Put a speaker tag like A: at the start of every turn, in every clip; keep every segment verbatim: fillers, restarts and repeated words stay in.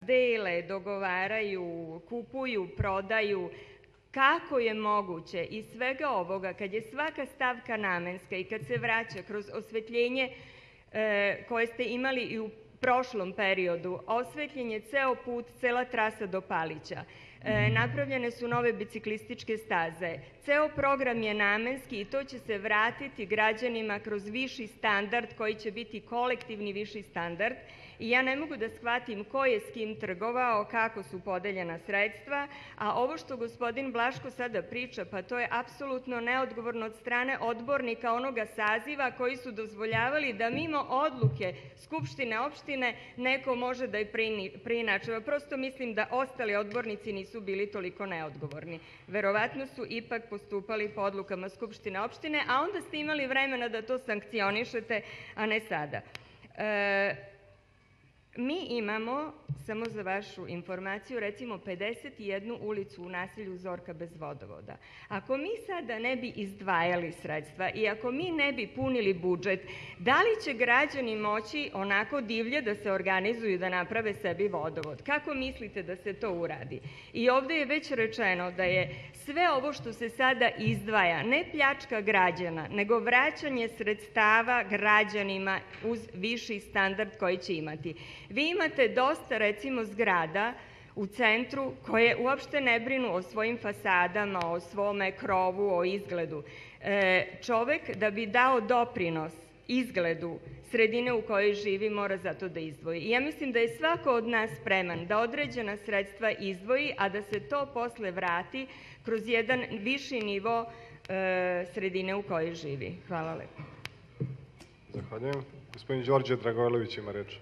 A: dele, dogovaraju, kupuju, prodaju. Kako je moguće iz svega ovoga, kad je svaka stavka namenska i kad se vraća kroz osvetljenje e, koje ste imali i u prošlom periodu, osvetljen je ceo put, cela trasa do Palića, e, napravljene su nove biciklističke staze, ceo program je namenski i to će se vratiti građanima kroz viši standard koji će biti kolektivni viši standard. I ja ne mogu da shvatim ko je s kim trgovao, kako su podeljena sredstva, a ovo što gospodin Blaško sada priča, pa to je apsolutno neodgovorno od strane odbornika onoga saziva koji su dozvoljavali da mimo odluke Skupštine opštine neko može da je preinačava. Prosto mislim da ostali odbornici nisu bili toliko neodgovorni. Verovatno su ipak postupali po odlukama Skupštine opštine, a onda ste imali vremena da to sankcionišete, a ne sada. E, Mi imamo, samo za vašu informaciju, recimo pedeset jednu ulicu u naselju Zorka bez vodovoda. Ako mi sada ne bi izdvajali sredstva i ako mi ne bi punili budžet, da li će građani moći onako divlje da se organizuju da naprave sebi vodovod? Kako mislite da se to uradi? I ovde je već rečeno da je sve ovo što se sada izdvaja ne pljačka građana, nego vraćanje sredstava građanima uz viši standard koji će imati. Vi imate dosta, recimo, zgrada u centru koje uopšte ne brinu o svojim fasadama, o svome krovu, o izgledu. E, čovek da bi dao doprinos izgledu sredine u kojoj živi mora za to da izdvoji. I ja mislim da je svako od nas spreman da određena sredstva izdvoji, a da se to posle vrati kroz jedan viši nivo e, sredine u kojoj živi. Hvala lepo.
B: Zahvaljujem. Gospodin Đorđe Dragojlović ima reč.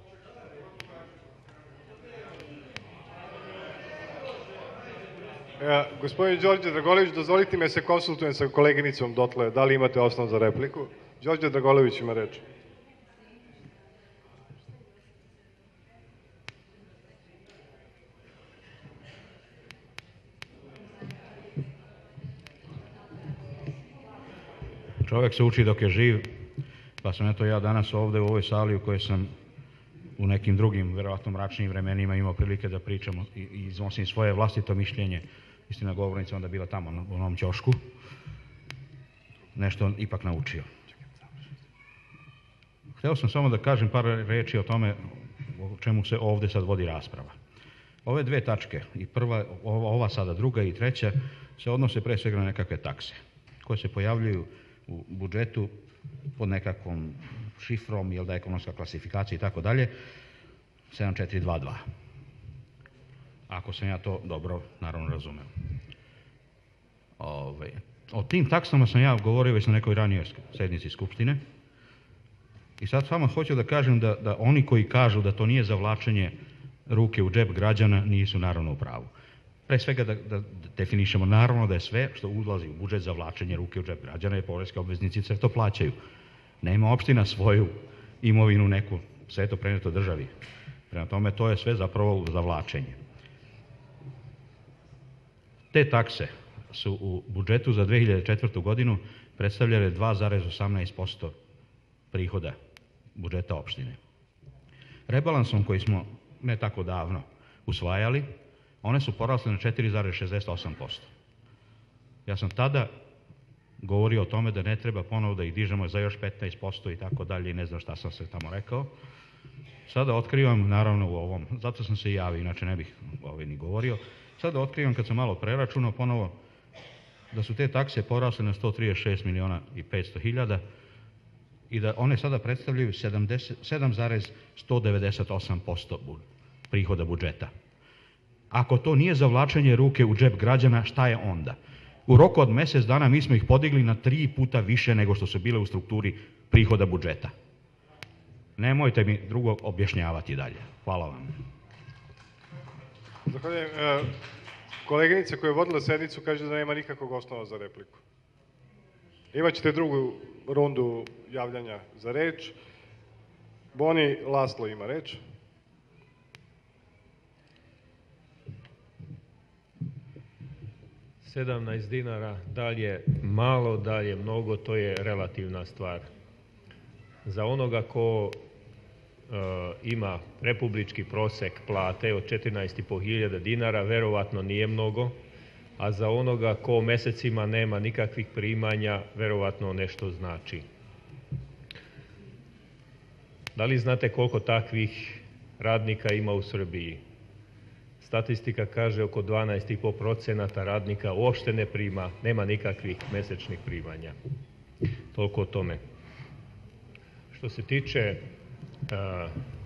B: E, gospodin Đorđe Dragojlović, dozvolite mi da se konsultujem sa koleginicom dotle, da li imate osnov za repliku? Đorđe Dragojlović ima reč.
C: Čovek se uči dok je živ, pa sam eto ja danas ovde u ovoj sali u kojoj sam u nekim drugim, verovatno mračnim vremenima imao prilike da pričam i iznosim svoje vlastito mišljenje. Istina, govornica onda bila tamo u onom ćošku. Nešto ipak naučio. Hteo sam samo da kažem par reči o tome o čemu se ovde sad vodi rasprava. Ove dve tačke, i prva, ova sada druga i treća, se odnose pre svega na nekakve takse koje se pojavljuju u budžetu pod nekakvom šifrom, jel da je ekonomska klasifikacija i tako dalje, sedam četiri dva dva. Ako sam ja to dobro, naravno, razumeo. Ove, o tim taksama sam ja govorio već na nekoj ranijoj sednici Skupštine i sad samo hoću da kažem da, da oni koji kažu da to nije zavlačenje ruke u džep građana nisu naravno u pravu. Pre svega da, da definišemo naravno da je sve što ulazi u budžet zavlačenje ruke u džep građana i poreske obveznici sve to plaćaju. Nema opština svoju imovinu neku, sve je to preneto državi. Prema tome to je sve zapravo zavlačenje. Te takse su u budžetu za dve hiljade četvrtu. godinu predstavljale dva zarez osamnaest posto prihoda budžeta opštine. Rebalansom koji smo ne tako davno usvajali, one su porasle na četiri zarez šezdeset osam posto. Ja sam tada govorio o tome da ne treba ponovo da ih dižemo za još petnaest posto i tako dalje i ne znam šta sam se tamo rekao. Sada otkrivam, naravno u ovom, zato sam se i javio, inače ne bih ovaj ni govorio, sada otkrivam kad sam malo preračunao ponovo da su te takse porasle na sto trideset šest miliona i petsto hiljada i da one sada predstavljaju sedam zarez sto devedeset osam posto prihoda budžeta. Ako to nije zavlačenje ruke u džep građana, šta je onda? U roku od mesec dana mi smo ih podigli na tri puta više nego što su bile u strukturi prihoda budžeta. Nemojte mi drugo objašnjavati dalje. Hvala vam.
B: Zahvaljujem. Koleginica koja je vodila sednicu kaže da nema nikakvog osnova za repliku. Imaćete drugu rundu javljanja za reč. Boni Laslo ima reč.
D: sedamnaest dinara, da li je malo, da li je mnogo, to je relativna stvar. Za onoga ko ima republički prosek plate od četrnaest i po hiljada dinara, verovatno nije mnogo, a za onoga ko mesecima nema nikakvih primanja, verovatno nešto znači. Da li znate koliko takvih radnika ima u Srbiji? Statistika kaže oko dvanaest i po procenata radnika uopšte ne prima, nema nikakvih mesečnih primanja. Toliko o tome. Što se tiče uh,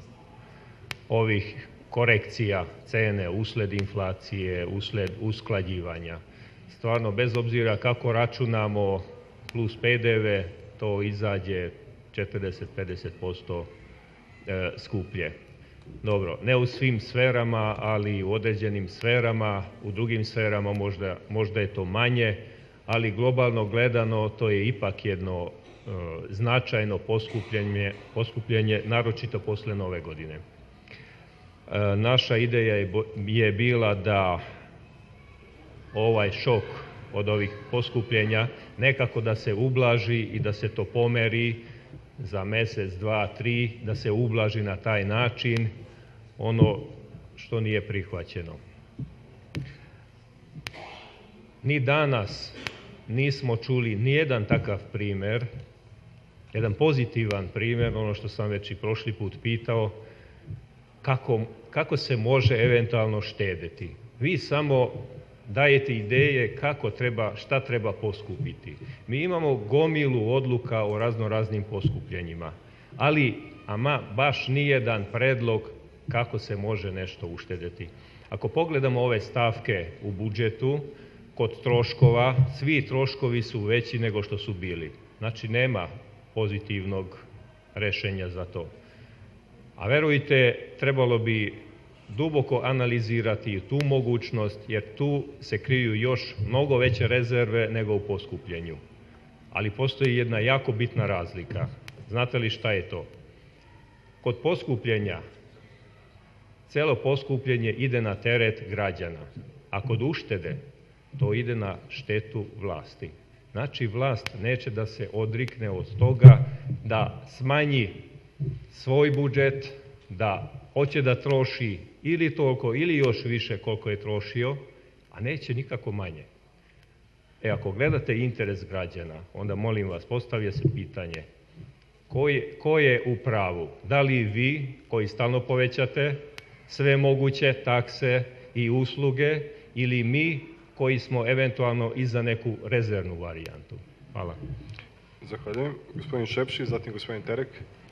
D: ovih korekcija cene usled inflacije, usled usklađivanja, stvarno bez obzira kako računamo plus P D V, to izađe četrdeset do pedeset posto uh, skuplje. Dobro, ne u svim sferama, ali u određenim sferama, u drugim sferama možda, možda je to manje, ali globalno gledano to je ipak jedno e, značajno poskupljenje, poskupljenje, naročito posle nove godine. E, naša ideja je, je bila da ovaj šok od ovih poskupljenja nekako da se ublaži i da se to pomeri za mesec, dva, tri, da se ublaži na taj način ono što nije prihvaćeno. Ni danas nismo čuli nijedan takav primer, jedan pozitivan primer, ono što sam već i prošli put pitao, kako, kako se može eventualno štedeti. Vi samo dajete ideje kako treba, šta treba poskupiti. Mi imamo gomilu odluka o razno raznim poskupljenjima, ali ama baš nijedan predlog kako se može nešto uštedeti. Ako pogledamo ove stavke u budžetu, kod troškova, svi troškovi su veći nego što su bili. Znači nema pozitivnog rešenja za to. A verujte, trebalo bi duboko analizirati tu mogućnost, jer tu se kriju još mnogo veće rezerve nego u poskupljenju. Ali postoji jedna jako bitna razlika. Znate li šta je to? Kod poskupljenja, celo poskupljenje ide na teret građana, a kod uštede to ide na štetu vlasti. Znači, vlast neće da se odrikne od toga da smanji svoj budžet, da hoće da troši ili toliko ili još više koliko je trošio, a neće nikako manje. E, ako gledate interes građana, onda molim vas, postavlja se pitanje ko je, ko je u pravu? Da li vi, koji stalno povećate sve moguće takse i usluge, ili mi koji smo eventualno i za neku rezervnu varijantu? Hvala.
B: Zahvaljujem. Gospodin Šepši, zatim gospodin Terek.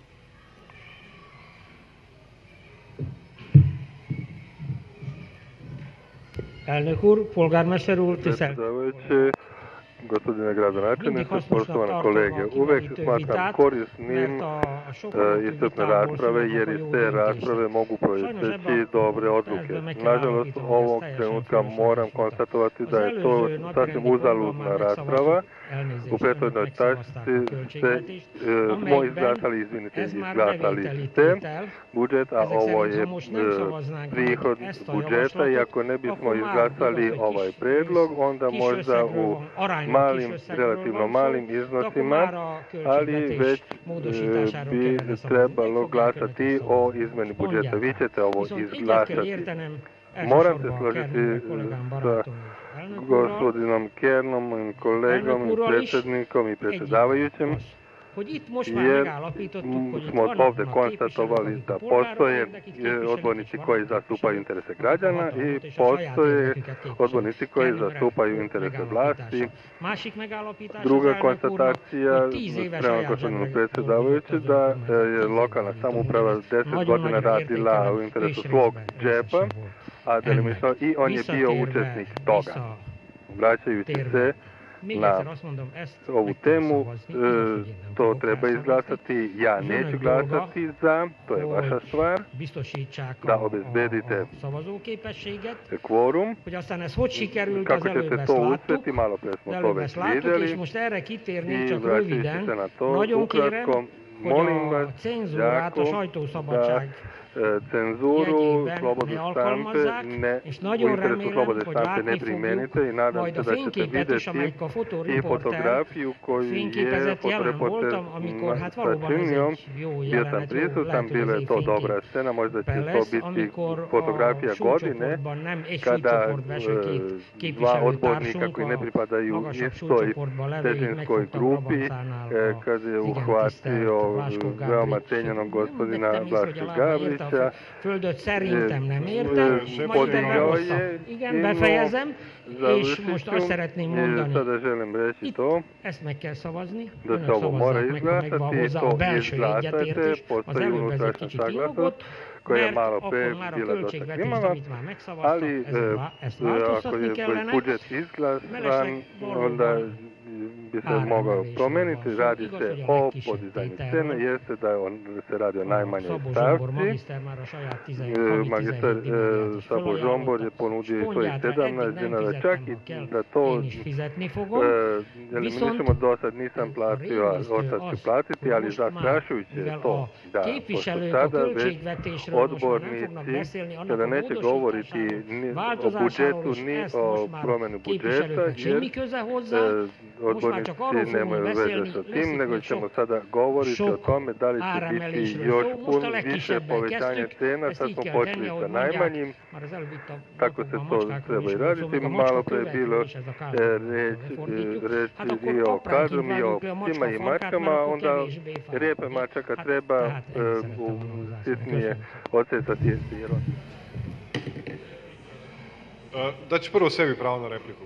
E: Elnök úr, polgármester úr, tisztelt!
F: Gospodine gradonačelniče, poštovane kolege, uvek smatram korisnim iscrpne rasprave, jer iz te rasprave mogu proisteći dobre odluke. Nažalost, ovog trenutka moram konstatovati da je to sasvim uzaludna rasprava. U prethodnoj tačci ste, smo izglasali, izvinite, izglasali ste budžet, a ovo je prihod budžeta, i ako ne bismo izglasali ovaj predlog, onda možda u malim, relativno malim iznosima, ali već bi trebalo glasati o izmeni budžeta. Vi ćete ovo izglasati. Moram se složiti sa gospodinom Kernom, mojim kolegom i predsjednikom i predsjedavajućim, jer smo ovdje konstatovali da postoje odbornici koji zastupaju interese građana i postoje odbornici koji zastupaju interese vlasti. Druga konstatacija, prema gospodinu predsjedavajući, da je lokalna samouprava deset godina radila u interesu svog džepa, a delimično i on je bio učesnik toga. Vraćajući se na ovu temu, to treba izglasati. Ja neću glasati za, to je vaša stvar, da obezbedite kvorum. Kako ćete to uspjeti, malo pre smo to već vidjeli, i vraćajući se na to, ukratko, molim vas jako da cenzuru, slobodu štampe, ne, u interesu slobode štampe ne primenite i nadam se da ćete vidjeti i fotografiju koju je fotoreporter sačinio. Bio sam prisutan, bila je to dobra scena, možda će to biti fotografija godine, kada dva odbornika koji ne pripadaju istoj težinskoj grupi, kada je uhvatio veoma cenjenog gospodina Blaška Gabrića,
E: Földöt szerintem nem értem, majd ide rosszabb. Igen, befejezem, és most azt szeretném mondani, itt ezt meg kell szavazni, önök szavazzák meg, ha megvan hozzá a belső egyetértés, az előbb ez egy kicsit kilógott, mert akkor már a költségvetést, amit már megszavaztak, ezt változtatni kellene, mellesleg valóban
F: bi se mogao promeniti, radi se o podizanju cene, jeste da on, se radi o najmanjoj stavci. Magistar Sabo Žombor je ponudio i svojih sedamnaest dinara, čak i da to eliminišemo, do sad nisam platio, a od sad ću platiti, ali zastrašujuće je to da pošto sada već odbornici kada neće govoriti ni o budžetu, ni o promenu budžeta, jer odbornici nemaju veze sa tim, nego ćemo sada govoriti o tome da li će biti još puno više povećanje cena, sad smo počeli sa najmanjim, tako se to treba i raditi. Malo pre je bilo reći i o kadrom i o psima i mačkama, onda repe mačaka treba sitnije odsecati.
B: Da ću prvo sebi pravo na repliku.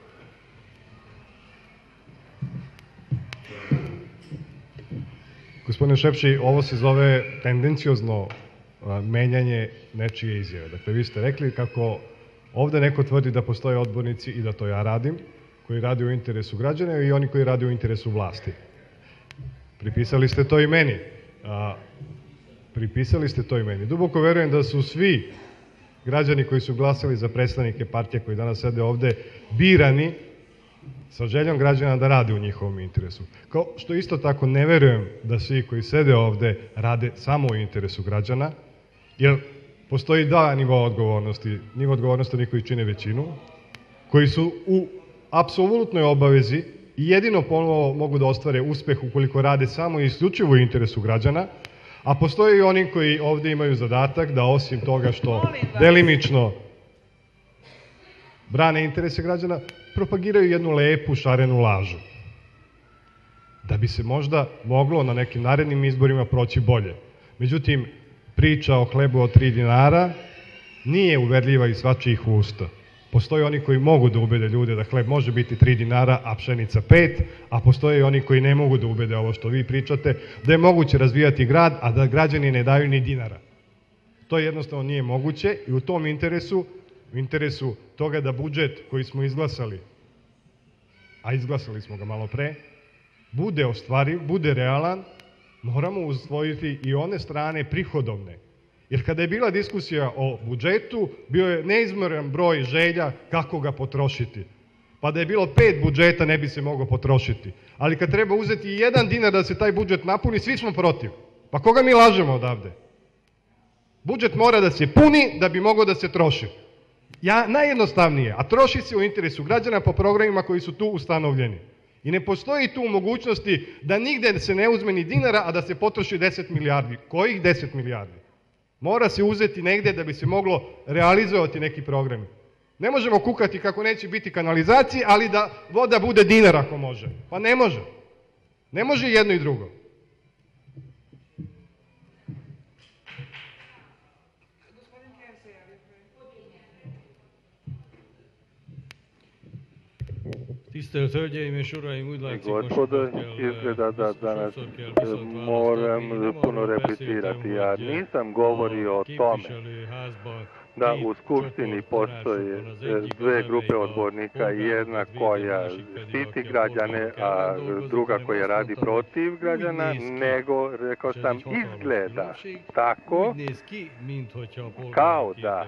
B: Gospodine Šepči, ovo se zove tendenciozno menjanje nečije izjave. Dakle, vi ste rekli kako ovde neko tvrdi da postoje odbornici i da to ja radim, koji radi u interesu građana i oni koji radi u interesu vlasti. Pripisali ste to i meni. Pripisali ste to i meni. Duboko verujem da su svi građani koji su glasali za predstavnike partije koji danas sede ovde birani sa željom građana da rade u njihovom interesu. Kao što isto tako ne verujem da svi koji sede ovde rade samo u interesu građana, jer postoji dva nivoa odgovornosti. Nivo odgovornosti oni koji čine većinu, koji su u apsolutnoj obavezi i jedino ponovo mogu da ostvare uspeh ukoliko rade samo i isključivo u interesu građana, a postoje i oni koji ovde imaju zadatak da osim toga što delimično brane interese građana, propagiraju jednu lepu šarenu lažu. Da bi se možda moglo na nekim narednim izborima proći bolje. Međutim, priča o hlebu od tri dinara nije uverljiva iz svačijih usta. Postoje oni koji mogu da ubede ljude da hleb može biti tri dinara, a pšenica pet, a postoje i oni koji ne mogu da ubede ovo što vi pričate, da je moguće razvijati grad, a da građani ne daju ni dinara. To jednostavno nije moguće i u tom interesu, u interesu toga da budžet koji smo izglasali, a izglasali smo ga malo pre, bude ostvariv, bude realan, moramo usvojiti i one strane prihodovne. Jer kada je bila diskusija o budžetu, bio je neizmjeran broj želja kako ga potrošiti. Pa da je bilo pet budžeta ne bi se mogao potrošiti. Ali kad treba uzeti jedan dinar da se taj budžet napuni, svi smo protiv. Pa koga mi lažemo odavde? Budžet mora da se puni da bi mogao da se troši. Ja, najjednostavnije, a troši se u interesu građana po programima koji su tu ustanovljeni. I ne postoji tu mogućnosti da nigde se ne uzme ni dinara, a da se potroši deset milijardi. Kojih deset milijardi? Mora se uzeti negde da bi se moglo realizovati neki program. Ne možemo kukati kako neće biti kanalizacije, ali da voda bude dinar ako može. Pa ne može. Ne može jedno i drugo.
G: Tisztelt Hölgyeim és Uraim, úgy látszik,
F: Gospodo, izgleda da danas moram puno replicirati. Ja nisam govorio o tome da u Skupštini postoje dve grupe odbornika, jedna koja štiti građane, a druga koja radi protiv građana, nego, rekao sam, izgleda tako kao da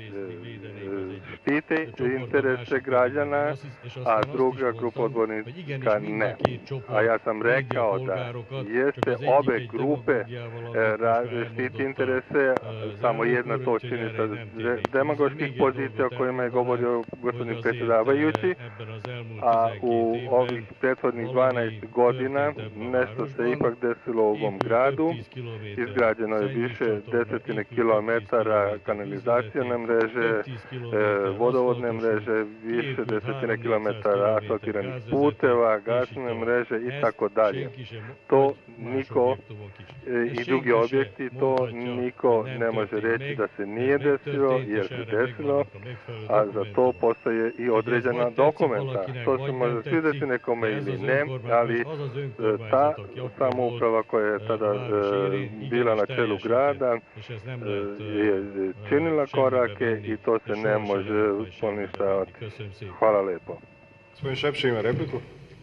F: štite interese građana, a druga grupa odbornika ne. A ja sam rekao da jeste obe grupe štiti interese, samo jedna to čini sa demagoških pozicija o kojima je govorio gospodin predsjedavajući, a u ovih prethodnih dvanaest godina nešto se ipak desilo u ovom gradu. Izgrađeno je više desetine kilometara kanalizacijone mreže, vodovodne mreže, više desetine kilometara asfaltiranih puteva, gasne mreže i tako dalje. To niko i drugi objekti, to niko ne može reći da se nije desilo, jer se desilo, a za to postoje i određena dokumenta. To se može svidjeti nekome ili ne, ali ta samouprava koja je tada bila na čelu grada je činila korake i to se ne može poništavati. Hvala lepo.
B: Gospodin Šepši ima repliku.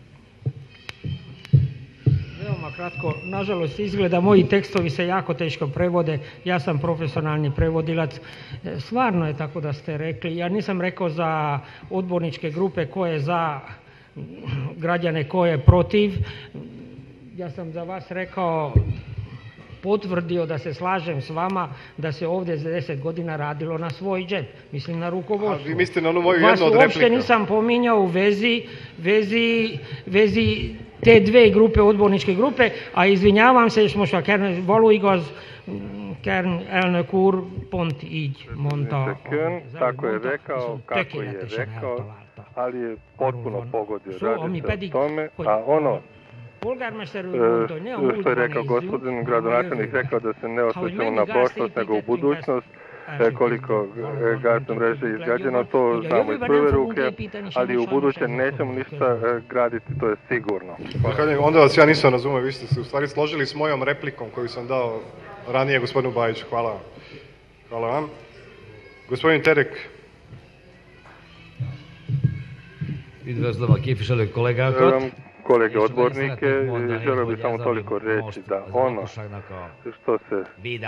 E: Veoma kratko, nažalost izgleda moji tekstovi se jako teško prevode, ja sam profesionalni prevodilac, stvarno je tako da ste rekli, ja nisam rekao za odborničke grupe ko je za, građane ko je protiv, ja sam za vas rekao, potvrdio da se slažem s vama da se ovdje za deset godina radilo na svoj džep, mislim na rukovodstvo.
B: A vi mislite na onu moju jednu od replika?
E: Vas uopšte nisam pominjao u vezi, vezi, vezi te dve grupe, odborničke grupe, a izvinjavam se, most a kern való igaz, Kern elnök úr pont így mondta.
F: Tako je rekao, kako je rekao, ali je potpuno pogodio, radi se o tome, a ono što je rekao gospodin gradonačelnik, rekao da se ne osvrćemo na prošlost nego u budućnost, koliko gasne mreže je izgrađeno, to znamo iz prve ruke, ali u buduće nećemo ništa graditi, to je sigurno.
B: Onda vas ja nisam razumio, vi ste se u stvari složili s mojom replikom koju sam dao ranije gospodinu Bajiću. Hvala vam. Hvala vam. Gospodin Terek.
H: Üdvözlöm a képviselő kollégákat.
F: Kolege odbornike, želeo bih samo toliko reći da ono što se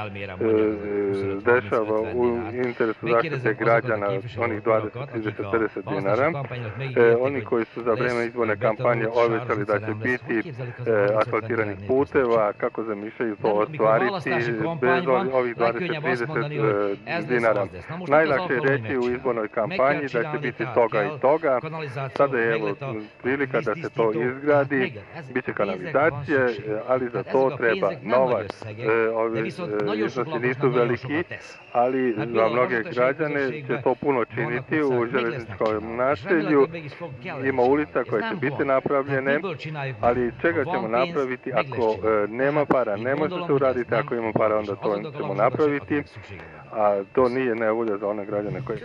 F: dešava u interesu zaštite građana, onih dvadeset, trideset, pedeset dinara, oni koji su za vreme izborne kampanje obećali da će biti asfaltiranih puteva, kako zamišljaju to ostvariti bez ovih dvadeset, trideset dinara. Najlakše je reći u izbornoj kampanji da će biti toga i toga, sada je evo prilika da se to izgradi. Gradi, bit će kanalizacije, ali za to treba novac. Ovi iznosi nisu veliki, ali za mnoge građane će to puno činiti u željezničkom naselju. Ima ulica koje će biti napravljene, ali čega ćemo napraviti ako nema para? Ne može se uraditi, ako ima para onda to ćemo napraviti, a to nije nevolja za one građane koje...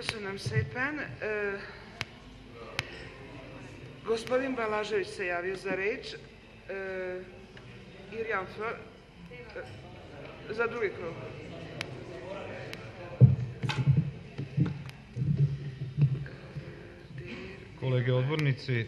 I: Gospodin Balažević se javio za reč. Irjan Flor, za drugi krug.
C: Kolege odbornici,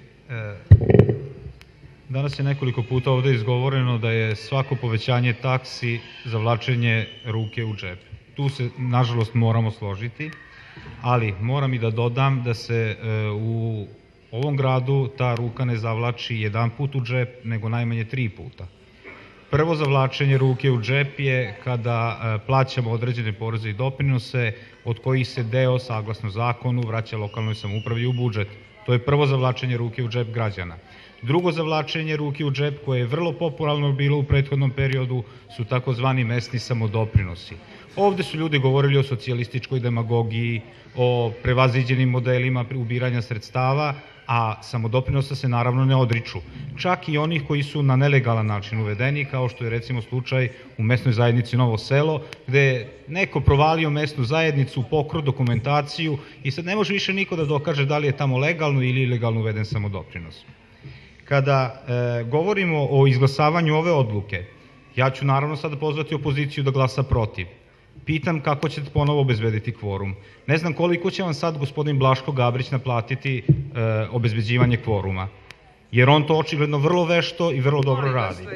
C: danas je nekoliko puta ovdje izgovoreno da je svako povećanje taksi zavlačenje ruke u džep. Tu se, nažalost, moramo složiti, ali moram i da dodam da se u U ovom gradu ta ruka ne zavlači jedan put u džep, nego najmanje tri puta. Prvo zavlačenje ruke u džep je kada plaćamo određene poreze i doprinose, od kojih se deo, saglasno zakonu, vraća lokalnoj samoupravi u budžet. To je prvo zavlačenje ruke u džep građana. Drugo zavlačenje ruke u džep, koje je vrlo popularno bilo u prethodnom periodu, su takozvani mesni samodoprinosi. Ovde su ljudi govorili o socijalističkoj demagogiji, o prevaziđenim modelima ubiranja sredstava, a samodoprinosa se naravno ne odriču. Čak i onih koji su na nelegalan način uvedeni, kao što je recimo slučaj u mesnoj zajednici Novo Selo, gde je neko provalio mesnu zajednicu, pokrao dokumentaciju i sad ne može više niko da dokaže da li je tamo legalno ili ilegalno uveden samodoprinos. Kada e, govorimo o izglasavanju ove odluke, ja ću naravno sada pozvati opoziciju da glasa protiv. Pitam kako ćete ponovo obezbediti kvorum. Ne znam koliko će vam sad gospodin Blaško Gabrić naplatiti obezbeđivanje kvoruma, jer on to očigledno vrlo vešto i vrlo dobro radi.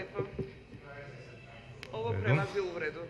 I: Ovo prelazi uvredu.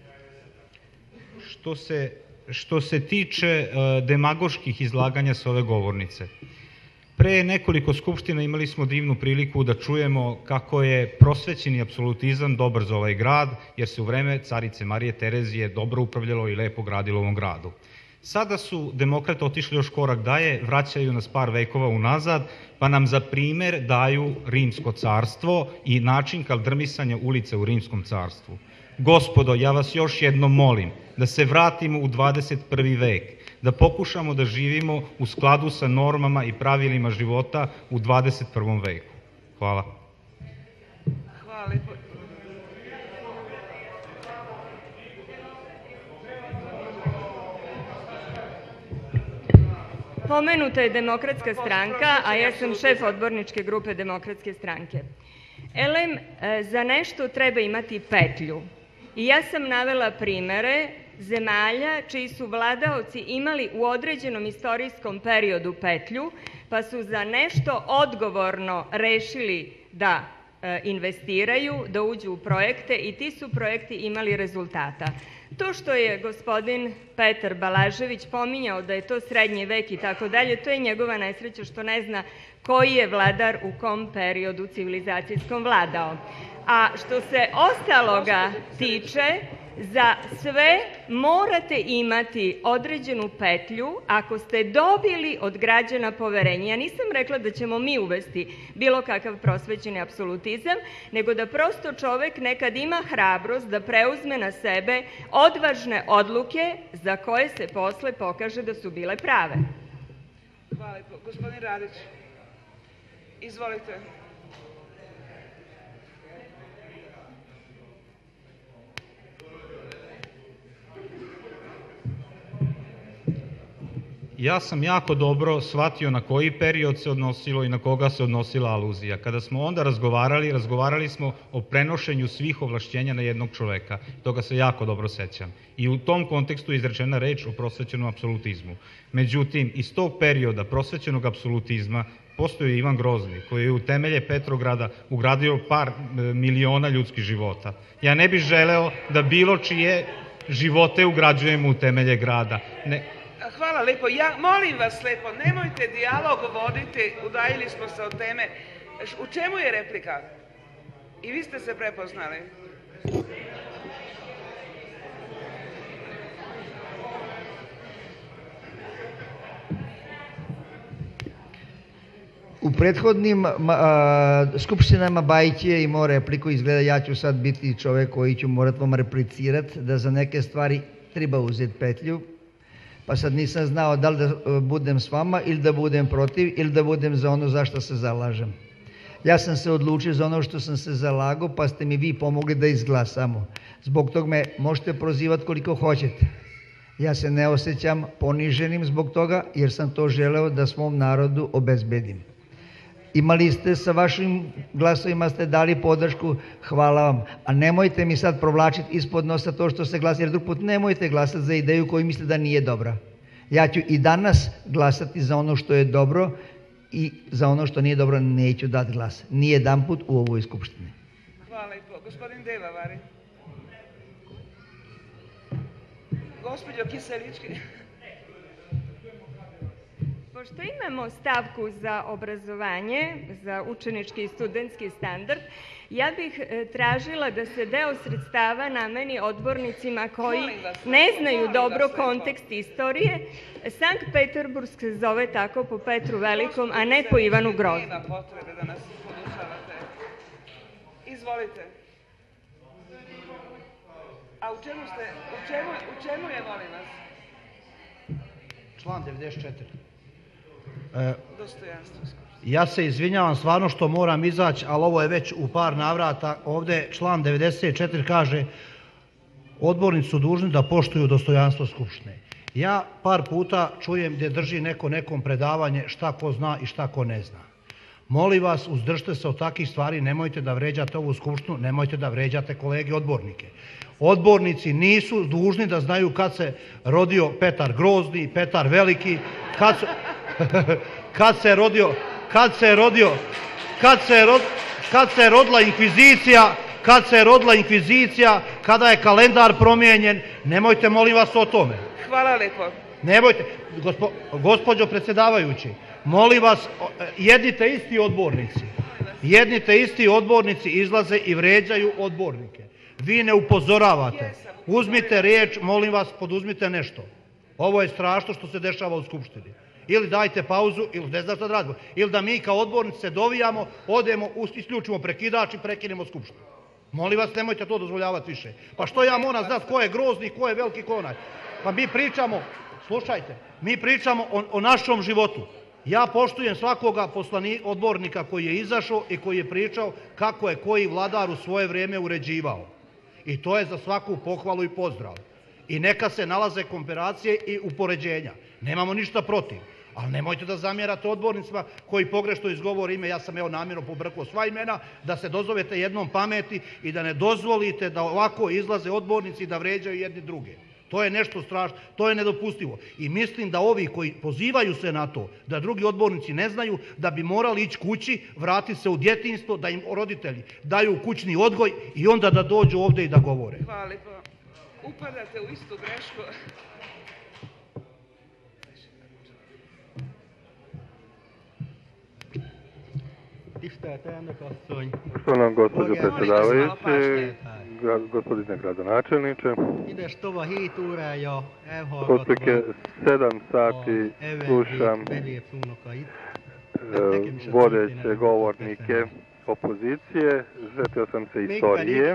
C: Što se tiče demagoških izlaganja sa ove govornice, pre nekoliko skupština imali smo divnu priliku da čujemo kako je prosvećeni apsolutizam dobar za ovaj grad, jer se u vreme carice Marije Terezije dobro upravljalo i lepo gradilo u ovom gradu. Sada su demokrate otišli još korak dalje, vraćaju nas par vekova unazad, pa nam za primer daju Rimsko carstvo i način kaldrmisanja ulice u Rimskom carstvu. Gospodo, ja vas još jednom molim da se vratimo u dvadeset prvi vek, da pokušamo da živimo u skladu sa normama i pravilima života u dvadeset prvom veku. Hvala.
I: Hvala lepo.
A: Pomenuta je Demokratska stranka, a ja sam šef odborničke grupe Demokratske stranke. Elem, za nešto treba imati petlju. I ja sam navela primere zemalja čiji su vladaoci imali u određenom istorijskom periodu petlju, pa su za nešto odgovorno rešili da investiraju, da uđu u projekte i ti su projekti imali rezultata. To što je gospodin Petar Balažević pominjao da je to srednji vek i tako dalje, to je njegova nesreća što ne zna koji je vladar u kom periodu civilizacijskom vladao. A što se ostaloga tiče, za sve morate imati određenu petlju ako ste dobili od građana poverenje. Ja nisam rekla da ćemo mi uvesti bilo kakav prosvećeni apsolutizam, nego da prosto čovek nekad ima hrabrost da preuzme na sebe odvažne odluke za koje se posle pokaže da su bile prave.
I: Hvala. Gospodin Radić, izvolite.
C: Ja sam jako dobro shvatio na koji period se odnosilo i na koga se odnosila aluzija. Kada smo onda razgovarali, razgovarali smo o prenošenju svih ovlašćenja na jednog čoveka. Toga se jako dobro sećam. I u tom kontekstu je izrečena reč o prosvećenom apsolutizmu. Međutim, iz tog perioda prosvećenog apsolutizma postoji Ivan Grozni, koji je u temelje Petrograda ugradio par miliona ljudskih života. Ja ne bih želeo da bilo čije živote ugrađujemo u temelje grada. Ne...
I: Hvala lepo. Ja molim vas lepo, nemojte dijalog voditi, udaljili smo se od teme. U čemu je replika? I vi ste se prepoznali.
J: U prethodnim skupštinama Bajić je imao repliku, izgleda ja ću sad biti čovek koji ću morat vam replicirati da za neke stvari treba uzeti petlju. Pa sad nisam znao da li da budem s vama ili da budem protiv ili da budem za ono za što se zalažem. Ja sam se odlučio za ono što sam se zalagao, pa ste mi vi pomogli da izglasamo. Zbog tog me možete prozivati koliko hoćete. Ja se ne osjećam poniženim zbog toga jer sam to želeo da svom narodu obezbedim. Imali ste sa vašim glasovima, ste dali podršku, hvala vam. A nemojte mi sad provlačiti ispod nosa to što se glasa, jer drug put nemojte glasati za ideju koju mislite da nije dobra. Ja ću i danas glasati za ono što je dobro i za ono što nije dobro neću dati glas. Nije jedan put u ovoj skupštini.
I: Hvala. Gospodin Devavari. Gospođo Kiselički.
A: Pošto imamo stavku za obrazovanje, za učenički i studentski standard, ja bih tražila da se deo sredstava nameni odbornicima koji ne znaju dobro kontekst istorije. Sankt Peterburg se zove tako po Petru Velikom, a ne po Ivanu Groznom.
I: Nema potrebe da nas podučavate. Izvolite. A u čemu ste, u čemu je, molim vas?
K: Član devedeset četiri.
I: Dostojanstvo.
K: Ja se izvinjavam stvarno što moram izaći, ali ovo je već u par navrata. Ovde član devedeset četiri kaže odbornici su dužni da poštuju dostojanstvo Skupštine. Ja par puta čujem gdje drži neko nekom predavanje šta ko zna i šta ko ne zna. Molim vas, uzdržite se od takvih stvari, nemojte da vređate ovu skupštinu, nemojte da vređate kolege odbornike. Odbornici nisu dužni da znaju kad se rodio Petar Grozni, Petar Veliki, kad, su, kad se rodio, kad se rodio, kad se, rod, kad se rodila inkvizicija, kad se rodila inkvizicija, kada je kalendar promijenjen, nemojte molim vas o tome.
I: Hvala lepo.
K: Nemojte, gospo, gospođo predsjedavajući, molim vas, jedni te isti odbornici, jedni te isti odbornici izlaze i vređaju odbornike. Vi ne upozoravate. Uzmite riječ, molim vas, poduzmite nešto. Ovo je strašno što se dešava u Skupštini. Ili dajte pauzu, ili ne znam šta da radimo. Ili da mi kao odbornici se dovijamo, odemo, isključimo prekidač i prekinemo Skupštinu. Molim vas, nemojte to dozvoljavati više. Pa što ja moram znati ko je Grozni, ko je Veliki, ko je onaj. Pa mi pričamo, slušajte, mi pričamo o, o našom životu. Ja poštujem svakoga poslani, odbornika koji je izašao i koji je pričao kako je koji vladar u svoje vrijeme uređivao. I to je za svaku pohvalu i pozdrav. I neka se nalaze komparacije i upoređenja. Nemamo ništa protiv. Ali nemojte da zamjerate odbornicima koji pogrešno izgovore ime, ja sam evo namjerno pobrkao sva imena, da se dozovete jednom pameti i da ne dozvolite da ovako izlaze odbornici i da vređaju jedni druge. To je nešto strašno, to je nedopustivo. I mislim da ovi koji pozivaju se na to, da drugi odbornici ne znaju, da bi morali ići kući, vratiti se u djetinjstvo, da im roditelji daju kućni odgoj i onda da dođu ovdje i da govore.
I: Hvala lijepo. Upadate u istu grešku.
L: Tisztelt elnök asszony!
F: Poštovana gospođo predsjedavajući, gospodine gradonačelniče, otprilike sedam sati slušam vodeće govornike opozicije, sjetio sam se istorije,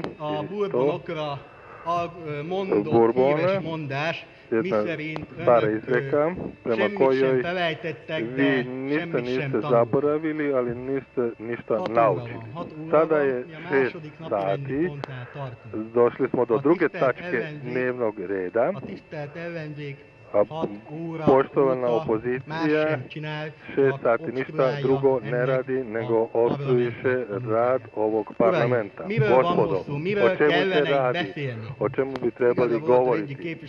F: Bourbona, jedna stara izreka prema kojoj vi ništa niste zaboravili, ali niste ništa naučili. Sada je šest sati, došli smo do druge tačke dnevnog reda, a poštovana opozicija šest sati ništa drugo ne radi nego opstruiše rad ovog parlamenta. Gospodo, o čemu se radi? O čemu bi trebali govoriti?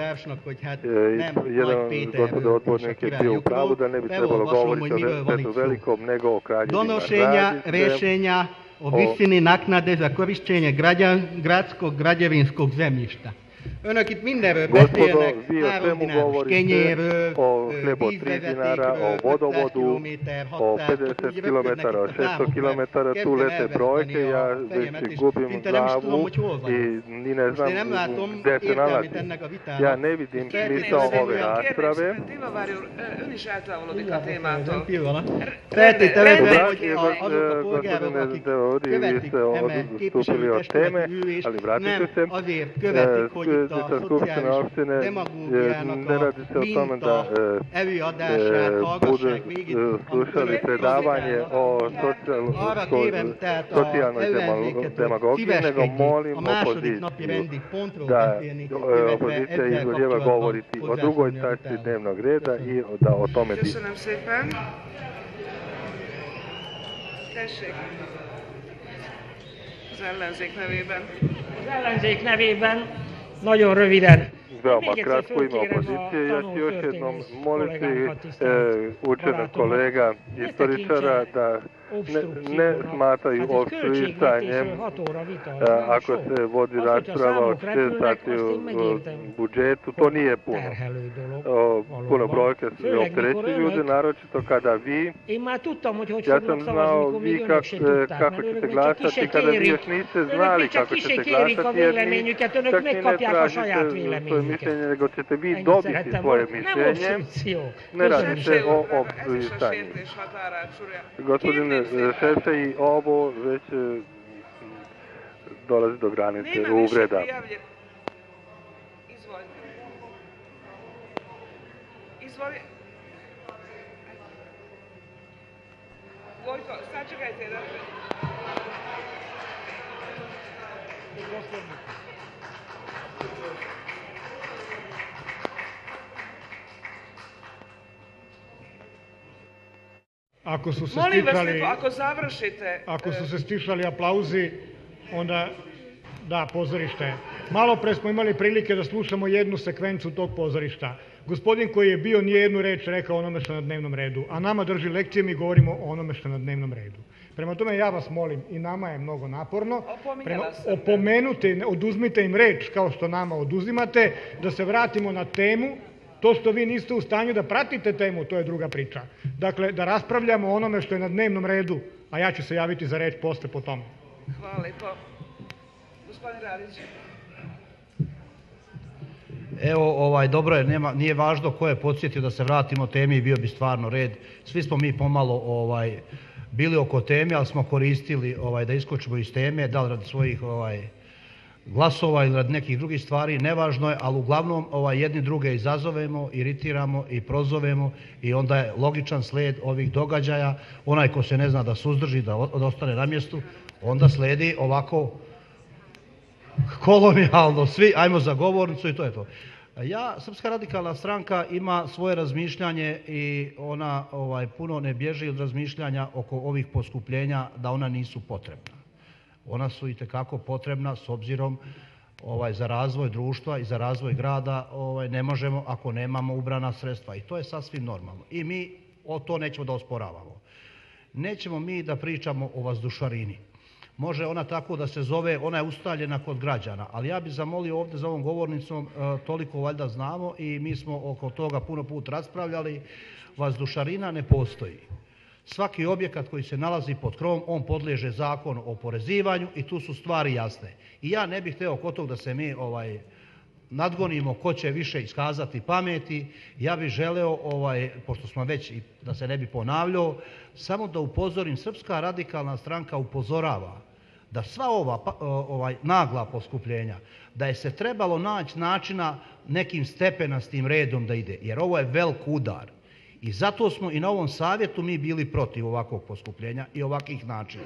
F: Jedan gospodo odbornik je bio u pravu da ne bi trebalo govoriti o Petru Velikom nego o kraljevima.
L: Donošenja rješenja o visini naknade za korištenje gradskog građevinskog zemljišta. Önök itt mindenről beszélnek, három dináros kenyérről, vízvezetékről, ötszáz kilométer, hatszáz, ugye vetődnek itt a számok, mert kezdem elveszteni a fejemet, és szinte nem is tudom, hogy hol vagyok. Most én nem látom értelmét ennek a vitának.
I: Ön is eltávolodik a témától.
L: Feltételezve, hogy azok a polgárok, akik követik eme képviselőtestületi ülést, nem azért követik, hogy itt a szociális demagógiának a minta előadását hallgassák végig,
F: slušali predavanje o socijalnoj demagogiji, nego molim opoziciju da opozicija izvoljeva govoriti o drugoj tačci dnevnog reda i da o tome dišu.
I: Köszönöm szépen. Tessék. Az ellenzék nevében.
E: Az ellenzék nevében nagyon röviden.
F: Veoma kratko ime opozicije. Ja ću još jednom moliti e, učenog kolega istoričara da ne, ne smatraju opstruisanjem ako se vodi rasprava od šest sati u budžetu. To nije puno. O, puno brojke se opterećuju ljudi, naročito kada vi, ja sam znao vi kak, kako ćete glasati kada vi još niste znali kako ćete glasati, jer ni čak ni ne tražite svoje mišljenje, nego ćete vi dobiti svoje mišljenje. Ne radi se o opstruisanju. Gospodine Šefe, i ovo već dolazi do granice uvreda.
I: Izvoli. Izvoli. Gojko, sačekajte jedan.
M: Ako su se
I: Molim vas
M: stišali,
I: lijepo, ako završite...
M: Ako su se stišali aplauzi, onda da, pozorište. Malo pre smo imali prilike da slušamo jednu sekvencu tog pozorišta. Gospodin koji je bio nije jednu reč rekao onome što je na dnevnom redu, a nama drži lekcije, mi govorimo o onome što je na dnevnom redu. Prema tome ja vas molim, i nama je mnogo naporno, prema, opomenute, oduzmite im reč kao što nama oduzimate, da se vratimo na temu. To što vi niste u stanju da pratite temu, to je druga priča. Dakle, da raspravljamo o onome što je na dnevnom redu, a ja ću se javiti za reč posle po tome.
I: Hvala lepo. Gospodin Radić.
K: Evo, ovaj, dobro je, nema, nije važno ko je podsjetio da se vratimo temi i bio bi stvarno red. Svi smo mi pomalo ovaj, bili oko teme, ali smo koristili ovaj, da iskočimo iz teme, da li radi svojih ovaj, glasova ili radi nekih drugih stvari, nevažno je, ali uglavnom ovaj, jedni druge izazovemo, iritiramo i prozovemo i onda je logičan sled ovih događaja. Onaj ko se ne zna da suzdrži, da ostane na mjestu, onda sledi ovako kolonijalno, svi ajmo za govornicu i to je to. Ja, Srpska radikalna stranka ima svoje razmišljanje i ona ovaj, puno ne bježi od razmišljanja oko ovih poskupljenja da ona nisu potrebna. Ona su itekako potrebna s obzirom ovaj, za razvoj društva i za razvoj grada ovaj, ne možemo ako nemamo ubrana sredstva i to je sasvim normalno. I mi o to nećemo da osporavamo. Nećemo mi da pričamo o vazdušarini. Može ona tako da se zove, ona je ustaljena kod građana, ali ja bih zamolio ovdje za ovom govornicom, toliko valjda znamo i mi smo oko toga puno put raspravljali, vazdušarina ne postoji. Svaki objekat koji se nalazi pod krovom, on podliježe zakonu o oporezivanju i tu su stvari jasne. I ja ne bih hteo kod tog da se mi ovaj, nadgonimo ko će više iskazati pameti. Ja bih želeo, ovaj, pošto smo već, da se ne bi ponavljao, samo da upozorim, Srpska radikalna stranka upozorava da sva ova ovaj, nagla poskupljenja, da je se trebalo naći načina nekim stepenastim redom da ide, jer ovo je velik udar. I zato smo i na ovom savjetu mi bili protiv ovakvog poskupljenja i ovakvih načina.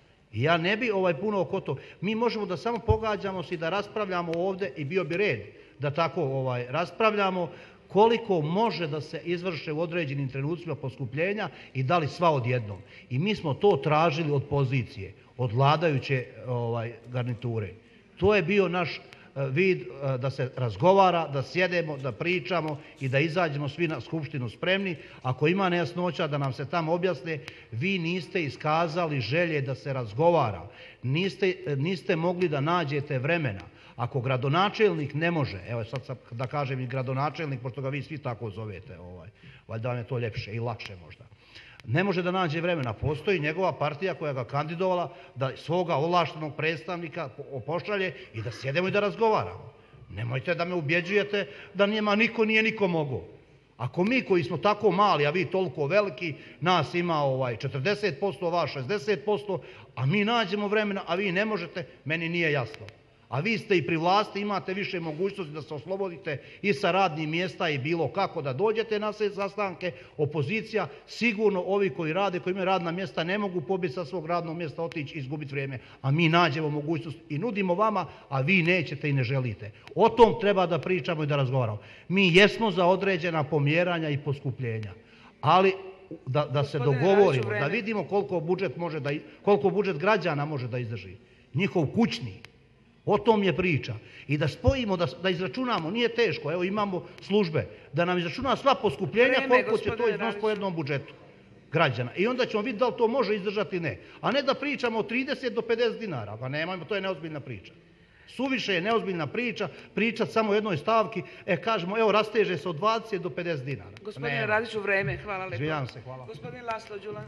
K: I ja ne bi ovaj puno oko to. Mi možemo da samo pogađamo se i da raspravljamo ovdje i bio bi red da tako ovaj, raspravljamo koliko može da se izvrše u određenim trenucima poskupljenja i da li sva odjednom. I mi smo to tražili od pozicije, od vladajuće ovaj, garniture. To je bio naš vid da se razgovara, da sjedemo, da pričamo i da izađemo svi na skupštinu spremni. Ako ima nejasnoća da nam se tamo objasne, vi niste iskazali želje da se razgovara. Niste, niste mogli da nađete vremena. Ako gradonačelnik ne može, evo sad da kažem i gradonačelnik, pošto ga vi svi tako zovete, ovaj, valjda vam je to ljepše i lakše možda. Ne može da nađe vremena. Postoji njegova partija koja ga kandidovala da svoga ovlaštenog predstavnika pošalje i da sjedemo i da razgovaramo. Nemojte da me ubjeđujete da nema niko, nije niko mogao. Ako mi koji smo tako mali, a vi toliko veliki, nas ima ovaj četrdeset posto, vas šezdeset posto, a mi nađemo vremena, a vi ne možete, meni nije jasno. A vi ste i pri vlasti, imate više mogućnosti da se oslobodite i sa radnih mjesta i bilo kako da dođete na sve sastanke. Opozicija, sigurno ovi koji rade, koji imaju radna mjesta, ne mogu pobiti sa svog radnog mjesta, otići i izgubiti vrijeme. A mi nađemo mogućnost i nudimo vama, a vi nećete i ne želite. O tom treba da pričamo i da razgovaramo. Mi jesmo za određena pomjeranja i poskupljenja, ali da, da se dogovorimo, da vidimo koliko budžet, može da, koliko budžet građana može da izdrži. Njihov kućni. O tom je priča. I da spojimo, da, da izračunamo, nije teško, evo imamo službe, da nam izračuna sva poskupljenja, Vreme, koliko će to iznositi po jednom budžetu građana. I onda ćemo vidjeti da li to može izdržati, ne. A ne da pričamo od trideset do pedeset dinara, pa nemojmo, to je neozbiljna priča. Suviše je neozbiljna priča, pričati samo o jednoj stavki, e kažemo, evo rasteže se od dvadeset do pedeset dinara.
I: Gospodine Radiću, vreme, hvala lepo.
K: Izvinjavam se, hvala.
I: Gospodin Laslo Đula,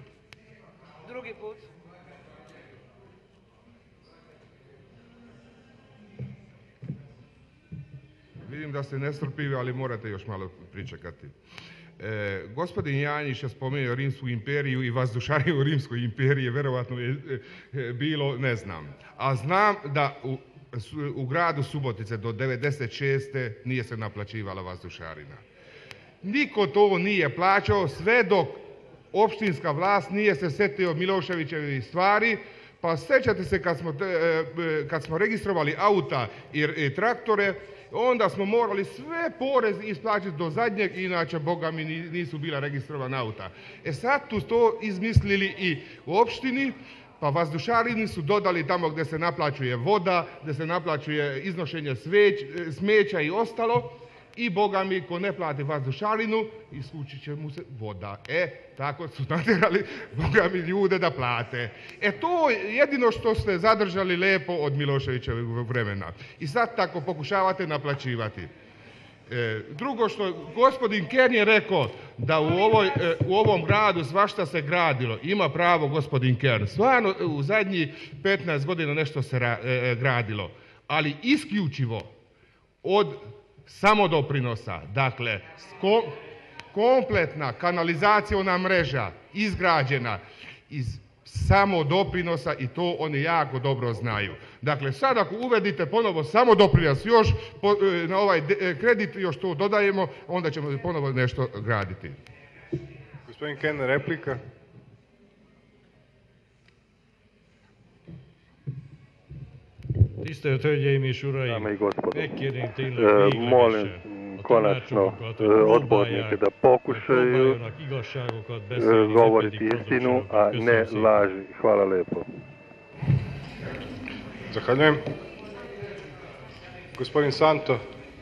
I: drugi put.
N: Vidim da ste nestrpljivi, ali morate još malo pričekati. E, gospodin Janjić je spomenuo Rimsku imperiju i vazdušariju Rimskoj imperije, verovatno je e, bilo, ne znam. A znam da u, u gradu Subotice do devedeset šeste nije se naplaćivala vazdušarina. Niko to nije plaćao sve dok opštinska vlast nije se setio Miloševićevih stvari, Pa sjećate se kad smo, kad smo registrovali auta i, i traktore, onda smo morali sve porez isplaćati do zadnjeg, inače, boga mi, nisu bila registrovana auta. E sad tu to izmislili i u opštini, pa vazdušarini su dodali tamo gdje se naplaćuje voda, gdje se naplaćuje iznošenje sveć, smeća i ostalo, i boga mi, ko ne plati vazdušarinu, iskućit će mu se voda. E, tako su natjerali, boga mi, ljude da plate. E, to je jedino što ste zadržali lepo od Miloševićevog vremena. I sad tako pokušavate naplaćivati. E, drugo što gospodin Kern je rekao da u, ovoj, e, u ovom gradu svašta se gradilo. Ima pravo gospodin Kern. Stvarno u zadnjih petnaest godina nešto se ra, e, gradilo. Ali isključivo od samodoprinosa. Dakle, kom, kompletna kanalizacijona mreža izgrađena iz samodoprinosa i to oni jako dobro znaju. Dakle, sad ako uvedite ponovo samodoprinos još po, na ovaj kredit još to dodajemo, onda ćemo ponovo nešto graditi.
B: Gospodin Kern, replika.
G: Tisztelt Hölgyeim és Uraim! Megkérném tényleg végleg
F: molim konačno odbornike da pokušaju govoriti istinu, a ne laži. Hvala lepo.
B: Zahvaljujem. Gospodin Santo.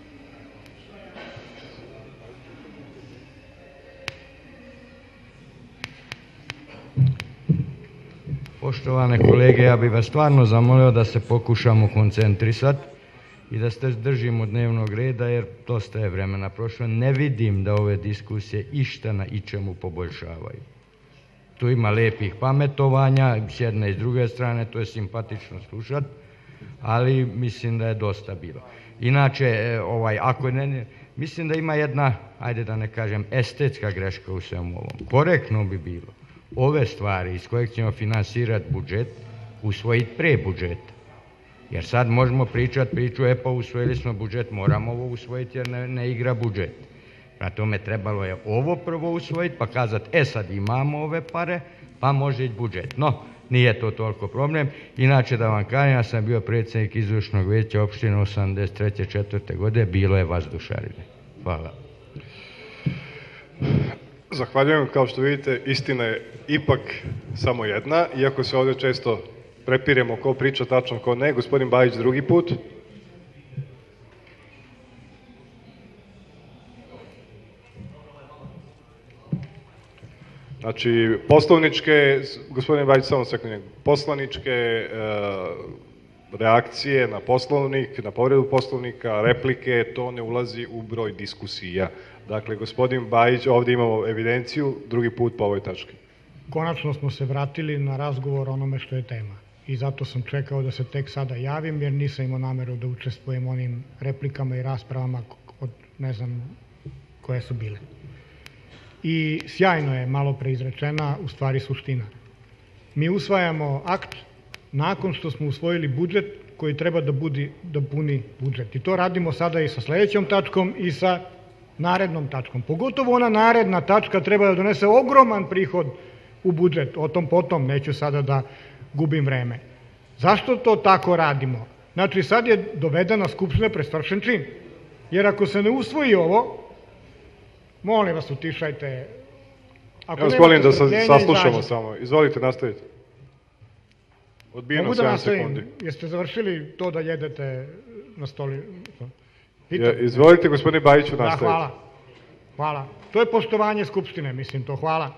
O: Poštovane kolege, ja bih vas stvarno zamolio da se pokušamo koncentrisati i da se držimo dnevnog reda, jer dosta je vremena prošlo. Ne vidim da ove diskusije išta na ičemu poboljšavaju. Tu ima lijepih pametovanja, s jedne i s druge strane, to je simpatično slušati, ali mislim da je dosta bilo. Inače, ovaj, ako ne, mislim da ima jedna, ajde da ne kažem, estetska greška u svemu ovom. Korektno bi bilo ove stvari iz kojeg ćemo finansirati budžet usvojiti pre budžeta. Jer sad možemo pričati priču, e pa usvojili smo budžet, moramo ovo usvojiti jer ne, ne igra budžet. Prema tome trebalo je ovo prvo usvojiti pa kazati, e sad imamo ove pare, pa može ići budžet. No, nije to toliko problem. Inače da vam kažem, ja sam bio predsjednik izvršnog vijeća opštine osamdeset treće četvrte godine, bilo je vazdušarine. Hvala.
B: Zahvaljujem. Kao što vidite, istina je ipak samo jedna, iako se ovdje često prepiremo ko priča tačno, ko ne. Gospodin Bajić drugi put. Znači, poslovničke, gospodin Bajić, samo sekund, poslaničke e, reakcije na poslovnik, na povredu poslovnika, replike, to ne ulazi u broj diskusija. Dakle, gospodin Bajić, ovdje imamo evidenciju, drugi put po ovoj tački.
M: Konačno smo se vratili na razgovor o onome što je tema. I zato sam čekao da se tek sada javim, jer nisam imao nameru da učestvujem onim replikama i raspravama od ne znam koje su bile. I sjajno je malo pre izrečena, u stvari suština. Mi usvajamo akt nakon što smo usvojili budžet koji treba da, budi, da puni budžet. I to radimo sada i sa sledećom tačkom i sa narednom tačkom. Pogotovo ona naredna tačka treba da donese ogroman prihod u budžet. O tom potom, neću sada da gubim vreme. Zašto to tako radimo? Znači, sad je dovedena Skupština pred svršen čin. Jer ako se ne usvoji ovo, molim vas, utišajte.
B: Ako ja vas molim da saslušamo samo. Izvolite, nastavite. Odbijeno sedam sekundi.
M: Jeste završili to da jedete na stoli?
B: Ja, izvolite, gospodine Bajiću, nastavite.
M: Da, hvala. Hvala. To je poštovanje Skupštine, mislim to. Hvala.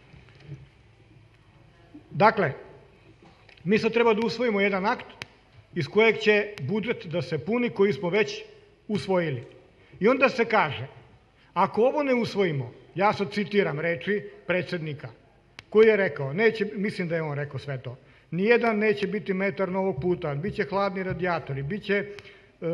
M: Dakle, mi sad treba da usvojimo jedan akt iz kojeg će budžet da se puni koji smo već usvojili. I onda se kaže, ako ovo ne usvojimo, ja sad citiram reči predsjednika, koji je rekao, neće, mislim da je on rekao sve to, nijedan neće biti metar novog puta, bit će hladni radijatori, bit će... Uh,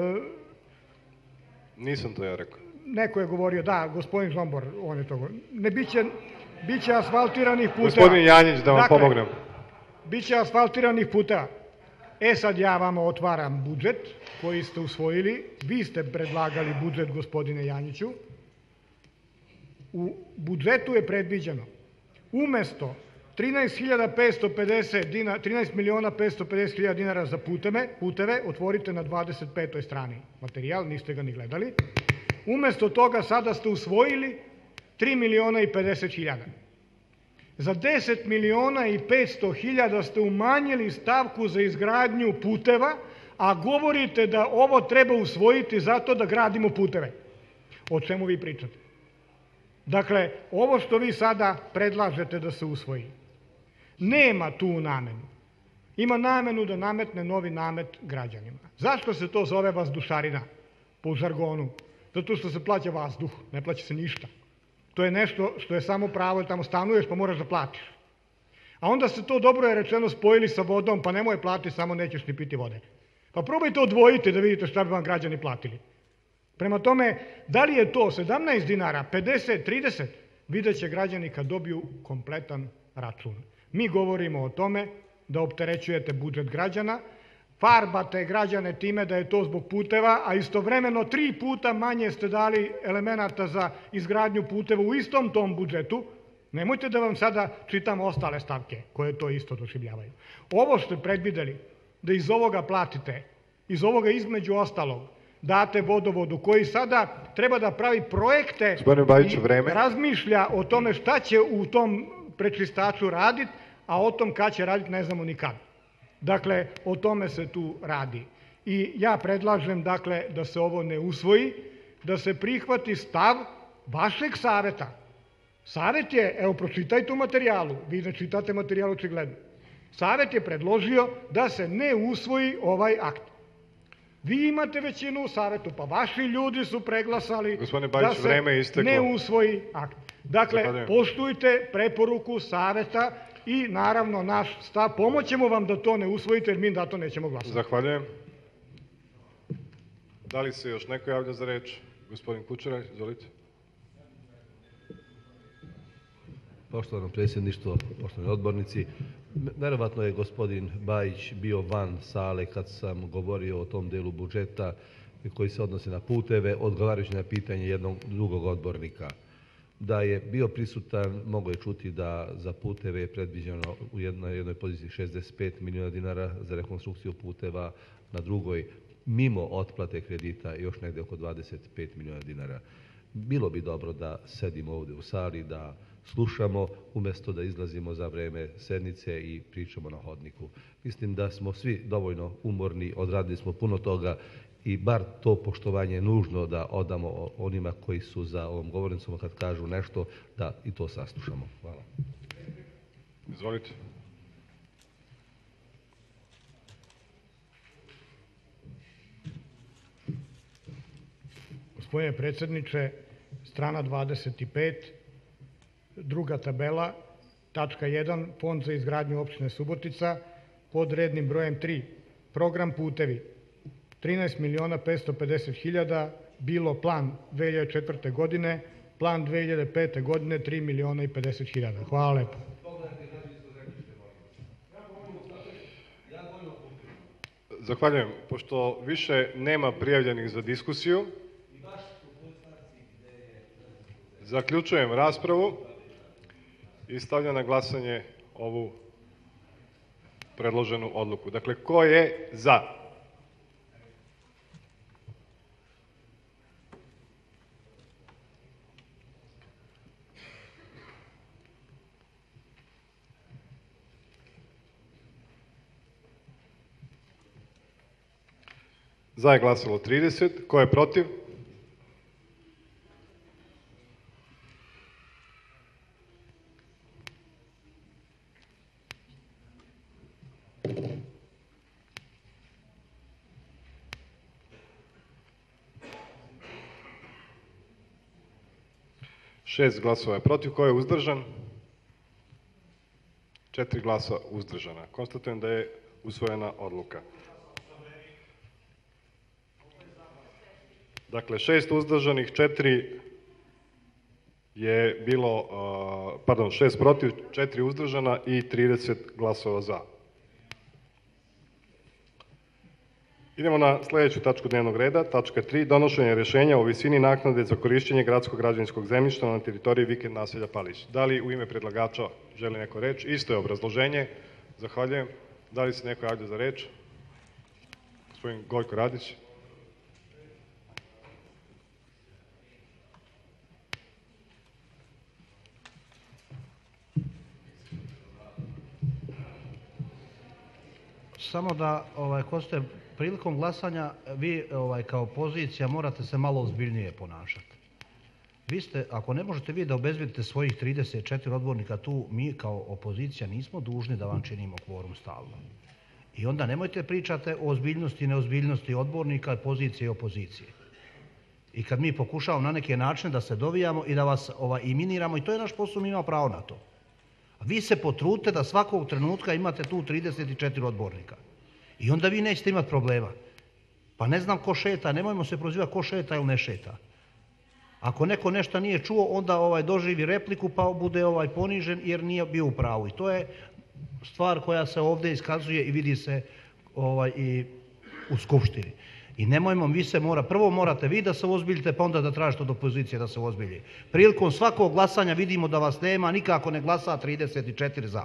B: Nisam to ja rekao.
M: Neko je govorio, da, gospodin Zlombor, on je to govorio. Ne, bit će, bit će asfaltiranih puta.
B: Gospodin Janjić, da vam
M: dakle,
B: pomognem.
M: Bit će asfaltiranih puta. E sad ja vama otvaram budžet koji ste usvojili. Vi ste predlagali budžet, gospodine Janjiću. U budžetu je predviđeno umesto trinaest miliona petsto pedeset hiljada dinara za puteve, otvorite na dvadeset petoj strani materijal, niste ga ni gledali. Umesto toga sada ste usvojili tri miliona i pedeset hiljada. Za deset miliona i petsto hiljada ste umanjili stavku za izgradnju puteva, a govorite da ovo treba usvojiti zato da gradimo puteve. O čemu vi pričate? Dakle, ovo što vi sada predlažete da se usvoji, nema tu namenu. Ima namenu da nametne novi namet građanima. Zašto se to zove vazdušarina po žargonu? Zato što se plaća vazduh, ne plaća se ništa. To je nešto što je samo pravo, tamo stanuješ pa moraš da platiš. A onda se to, dobro je rečeno, spojili sa vodom, pa nemoj platiti, samo nećeš ni piti vode. Pa probajte odvojiti da vidite šta bi vam građani platili. Prema tome, da li je to sedamnaest dinara, pedeset, trideset, vidjet će građani kad dobiju kompletan račun. Mi govorimo o tome da opterećujete budžet građana, farbate građane time da je to zbog puteva, a istovremeno tri puta manje ste dali elemenata za izgradnju puteva u istom tom budžetu. Nemojte da vam sada čitam ostale stavke koje to isto doživljavaju. Ovo ste predvideli da iz ovoga platite, iz ovoga između ostalog, date vodovodu koji sada treba da pravi projekte i razmišlja o tome šta će u tom prečistaču raditi, a o tom kad će raditi ne znamo nikad. Dakle, o tome se tu radi. I ja predlažem, dakle, da se ovo ne usvoji, da se prihvati stav vašeg saveta. Savet je, evo, pročitajte u materijalu, vi ne čitate materijal očigledno. Savet je predložio da se ne usvoji ovaj akt. Vi imate većinu u savetu, pa vaši ljudi su preglasali da se ne usvoji akt. Dakle, poštujte preporuku saveta i naravno naš stav, pomoćemo vam da to ne usvojite jer mi da to nećemo glasati.
B: Zahvaljujem. Da li se još neko javlja za reč? Gospodin Kučeraj, izvolite.
P: Poštovano predsjedništvo, poštovani odbornici, verovatno je gospodin Bajić bio van sale kad sam govorio o tom delu budžeta koji se odnosi na puteve, odgovarajući na pitanje jednog drugog odbornika. Da je bio prisutan, mogo je čuti da za puteve je predviđeno u jednoj, jednoj poziciji šezdeset pet miliona dinara za rekonstrukciju puteva, na drugoj mimo otplate kredita još negde oko dvadeset pet miliona dinara. Bilo bi dobro da sedimo ovdje u sali, da slušamo umjesto da izlazimo za vreme sednice i pričamo na hodniku. Mislim da smo svi dovoljno umorni, odradili smo puno toga i bar to poštovanje je nužno da odamo onima koji su za ovom govornicom kad kažu nešto, da i to saslušamo. Hvala.
B: Izvolite.
M: Gospodine predsjedniče, strana dvadeset pet, druga tabela, tačka jedan, Fond za izgradnju opštine Subotica, pod rednim brojem tri, program putevi, trinaest miliona petsto pedeset hiljada, bilo plan dve hiljade četvrte. godine, plan dve hiljade pete. godine tri miliona i pedeset hiljada. Hvala lepo.
B: Zahvaljujem. Pošto više nema prijavljenih za diskusiju, zaključujem raspravu i stavljam na glasanje ovu predloženu odluku. Dakle, ko je za? Za je glasalo trideset. Ko je protiv? Šest glasova je protiv. Ko je uzdržan? Četiri glasa uzdržana. Konstatujem da je usvojena odluka. Dakle, šest uzdržanih, četiri je bilo, pardon, šest protiv, četiri uzdržana i trideset glasova za. Idemo na sljedeću tačku dnevnog reda, tačka tri, donošenje rješenja o visini naknade za korištenje gradskog građevinskog zemljišta na teritoriji vikend naselja Palić. Da li u ime predlagača želi neko reč? Isto je obrazloženje. Zahvaljujem. Da li se neko javlja za reč? Gospodin Gojko Radić.
K: Samo da, ovaj, ko ste prilikom glasanja, vi ovaj, kao opozicija morate se malo ozbiljnije ponašati. Vi ste, ako ne možete vi da obezbedite svojih trideset četiri odbornika tu, mi kao opozicija nismo dužni da vam činimo kvorum stalno. I onda nemojte pričate o ozbiljnosti i neozbiljnosti odbornika, pozicije i opozicije. I kad mi pokušavamo na neke načine da se dovijamo i da vas ovaj, iminiramo, i to je naš posao, mi imamo pravo na to. A vi se potrudite da svakog trenutka imate tu trideset četiri odbornika. I onda vi nećete imati problema. Pa ne znam ko šeta, nemojmo se prozivati ko šeta ili ne šeta. Ako neko nešto nije čuo, onda ovaj, doživi repliku pa bude ovaj, ponižen jer nije bio u pravu. I to je stvar koja se ovdje iskazuje i vidi se ovaj, i u Skupštini. I nemojmo, vi se mora, prvo morate vi da se ozbiljite, pa onda da tražite od opozicije da se ozbilji. Prilikom svakog glasanja vidimo da vas nema, nikako ne glasa trideset četiri za.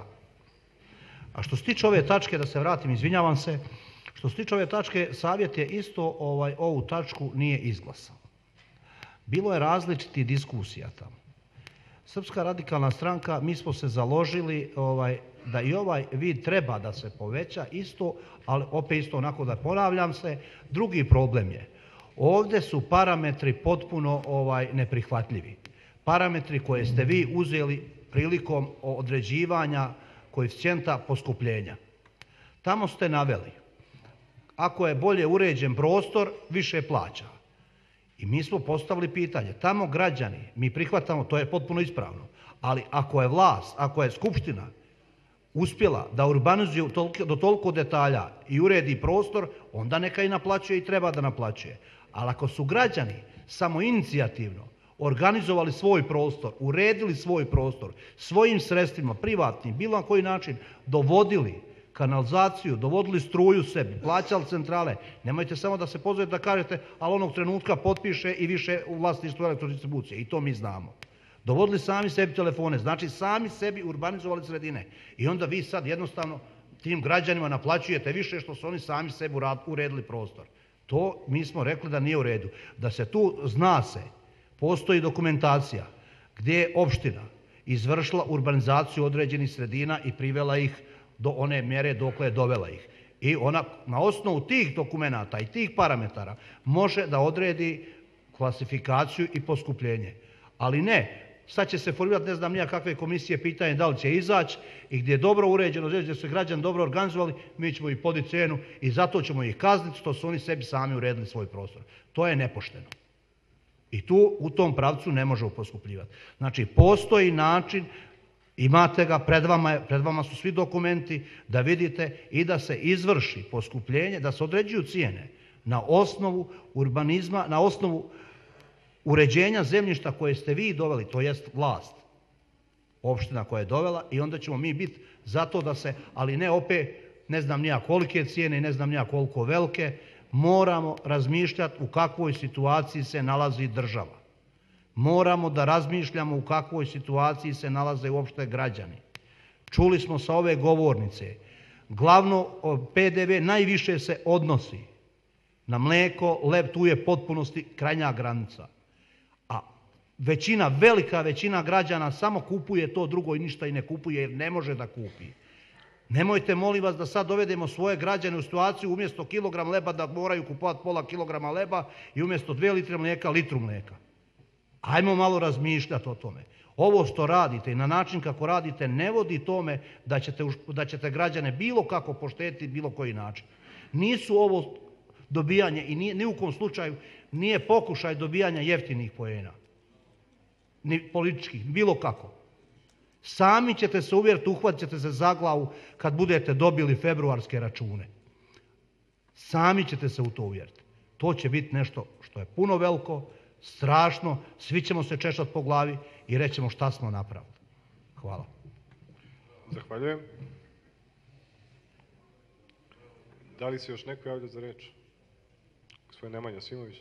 K: A što se tiče ove tačke, da se vratim, izvinjavam se, što se tiče ove tačke, savjet je isto ovaj, ovu tačku nije izglasao. Bilo je različitih diskusija tamo. Srpska radikalna stranka, mi smo se založili ovaj, da i ovaj vid treba da se poveća isto, ali opet isto onako da ponavljam se. Drugi problem je, ovdje su parametri potpuno ovaj, neprihvatljivi. Parametri koje ste vi uzeli prilikom određivanja koeficijenta poskupljenja. Tamo ste naveli, ako je bolje uređen prostor, više plaća. I mi smo postavili pitanje, tamo građani, mi prihvatamo, to je potpuno ispravno, ali ako je vlast, ako je skupština uspjela da urbanizuje do toliko detalja i uredi prostor, onda neka i naplaćuje i treba da naplaćuje. Ali ako su građani samoinicijativno organizovali svoj prostor, uredili svoj prostor, svojim sredstvima, privatnim, bilo na koji način, dovodili kanalizaciju, dovodili struju sebi, plaćali centrale, nemojte samo da se pozovete da kažete, ali onog trenutka potpiše i više u vlasništvu elektrodistribucije. I to mi znamo. Dovodili sami sebi telefone, znači sami sebi urbanizovali sredine. I onda vi sad jednostavno tim građanima naplaćujete više što su oni sami sebi uredili prostor. To mi smo rekli da nije u redu. Da se tu zna se, postoji dokumentacija gdje je opština izvršila urbanizaciju određenih sredina i privela ih do one mjere dokle je dovela ih. I ona na osnovu tih dokumenata i tih parametara može da odredi klasifikaciju i poskupljenje. Ali ne, sad će se formirati ne znam nija kakve komisije, pitanje da li će izaći i gdje je dobro uređeno, gdje su građani dobro organizovali, mi ćemo ih podići cenu i zato ćemo ih kazniti što su oni sebi sami uredili svoj prostor. To je nepošteno. I tu u tom pravcu ne možemo poskupljivati. Znači, postoji način, imate ga, pred vama, pred vama su svi dokumenti da vidite i da se izvrši poskupljenje, da se određuju cijene na osnovu urbanizma, na osnovu uređenja zemljišta koje ste vi doveli, to jest vlast, opština koja je dovela, i onda ćemo mi biti za to da se, ali ne opet, ne znam nija kolike cijene i ne znam nija koliko velike, moramo razmišljati u kakvoj situaciji se nalazi država. Moramo da razmišljamo u kakvoj situaciji se nalaze uopšte građani. Čuli smo sa ove govornice, glavno P D V najviše se odnosi na mlijeko, lep, tu je potpunosti krajnja granica. A većina, velika većina građana samo kupuje to drugo i ništa i ne kupuje jer ne može da kupi. Nemojte, molim vas, da sad dovedemo svoje građane u situaciju umjesto kilogram leba da moraju kupovati pola kilograma leba i umjesto dve litre mlijeka, litru mlijeka. Ajmo malo razmišljati o tome. Ovo što radite i na način kako radite ne vodi tome da ćete, da ćete građane bilo kako poštetiti bilo koji način. Nisu ovo dobijanje i nije, ni u kom slučaju nije pokušaj dobijanja jeftinih poena. Ni političkih, bilo kako. Sami ćete se uvjeriti, uhvatit ćete se za glavu kad budete dobili februarske račune. Sami ćete se u to uvjeriti. To će biti nešto što je puno veliko, strašno, svi ćemo se češati po glavi i rećemo šta smo napravili. Hvala.
B: Zahvaljujem. Da li se još neko javlja za reč? Gospodin Nemanja Simović.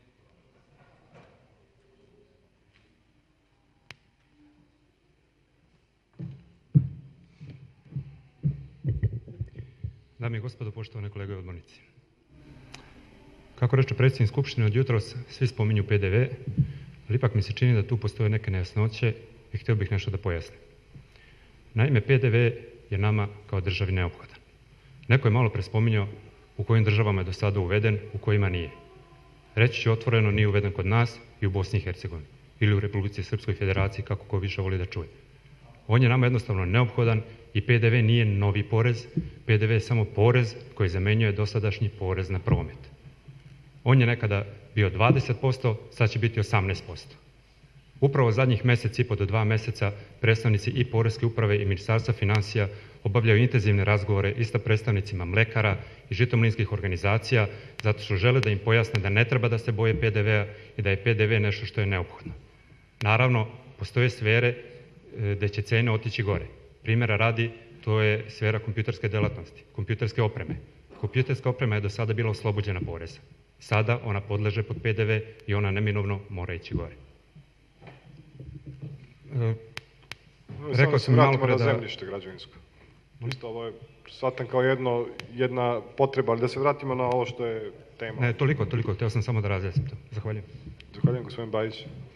Q: Dame i gospodo, poštovane kolege odbornici. Kako reče predsjednik Skupštine od jutros, svi spominju P D V, ali ipak mi se čini da tu postoje neke nejasnoće i htio bih nešto da pojasnim. Naime, P D V je nama kao državi neophodan. Neko je malo pre spominjao u kojim državama je do sada uveden, u kojima nije. Reći ću otvoreno, nije uveden kod nas i u Bosni i Hercegovini ili u Republici Srpskoj Federaciji, kako ko više voli da čuje. On je nama jednostavno neophodan i P D V nije novi porez, P D V je samo porez koji zamenjuje dosadašnji porez na promet. On je nekada bio dvadeset posto, sad će biti osamnaest posto. Upravo zadnjih mjesec i po do dva mjeseca predstavnici i Poreske uprave i Ministarstva financija obavljaju intenzivne razgovore i sa predstavnicima mlekara i žitomlinskih organizacija, zato što žele da im pojasne da ne treba da se boje P D V-a i da je P D V nešto što je neophodno. Naravno, postoje sfere gde će cene otići gore. Primjera radi, to je sfera kompjuterske delatnosti, kompjuterske opreme. Kompjuterska oprema je do sada bila oslobođena poreza. Sada ona podleže pod P D V i ona neminovno mora ići gore.
B: E, Rekao sam malo pre da... na zemljište građevinsko. Isto ovo je shvatam kao jedno, jedna potreba, ali da se vratimo na ovo što je tema.
Q: Ne, toliko, toliko. Htio sam samo da razjasnim to. Zahvaljujem.
B: Zahvaljujem, gospodin Bajić.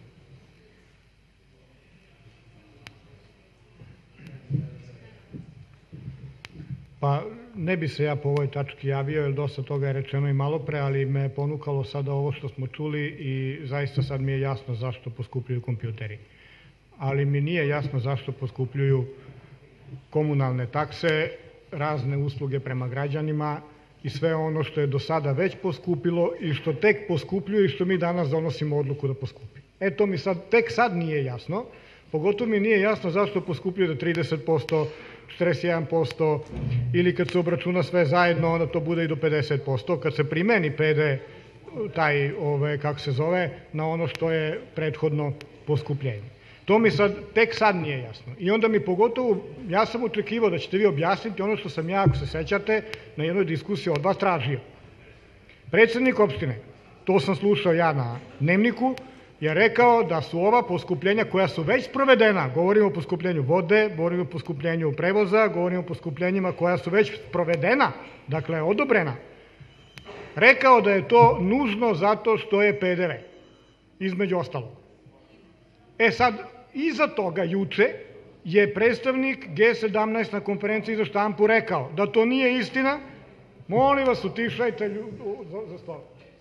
M: Pa ne bi se ja po ovoj tački javio, jer dosta toga je rečeno i malo pre, ali me je ponukalo sada ovo što smo čuli i zaista sad mi je jasno zašto poskupljuju kompjuteri. Ali mi nije jasno zašto poskupljuju komunalne takse, razne usluge prema građanima i sve ono što je do sada već poskupilo i što tek poskupljuju i što mi danas donosimo odluku da poskupi. E to mi sad, tek sad nije jasno, pogotovo mi nije jasno zašto poskupljuju do trideset posto, četrdeset jedan posto ili kad se obračuna sve zajedno onda to bude i do pedeset posto, kad se primeni P D taj, ove, kako se zove, na ono što je prethodno poskupljenje. To mi sad, tek sad nije jasno. I onda mi pogotovo, ja sam očekivao da ćete vi objasniti ono što sam ja, ako se sećate, na jednoj diskusiji od vas tražio. Predsjednik opštine, to sam slušao ja na Dnevniku, je rekao da su ova poskupljenja koja su već sprovedena, govorimo o poskupljenju vode, govorimo o poskupljenju prevoza, govorimo o poskupljenjima koja su već sprovedena, dakle odobrena, rekao da je to nužno zato što je P D V, između ostalog. E sad, iza toga juče je predstavnik G sedamnaest na konferenciji za štampu rekao da to nije istina, molim vas utišajte za stol.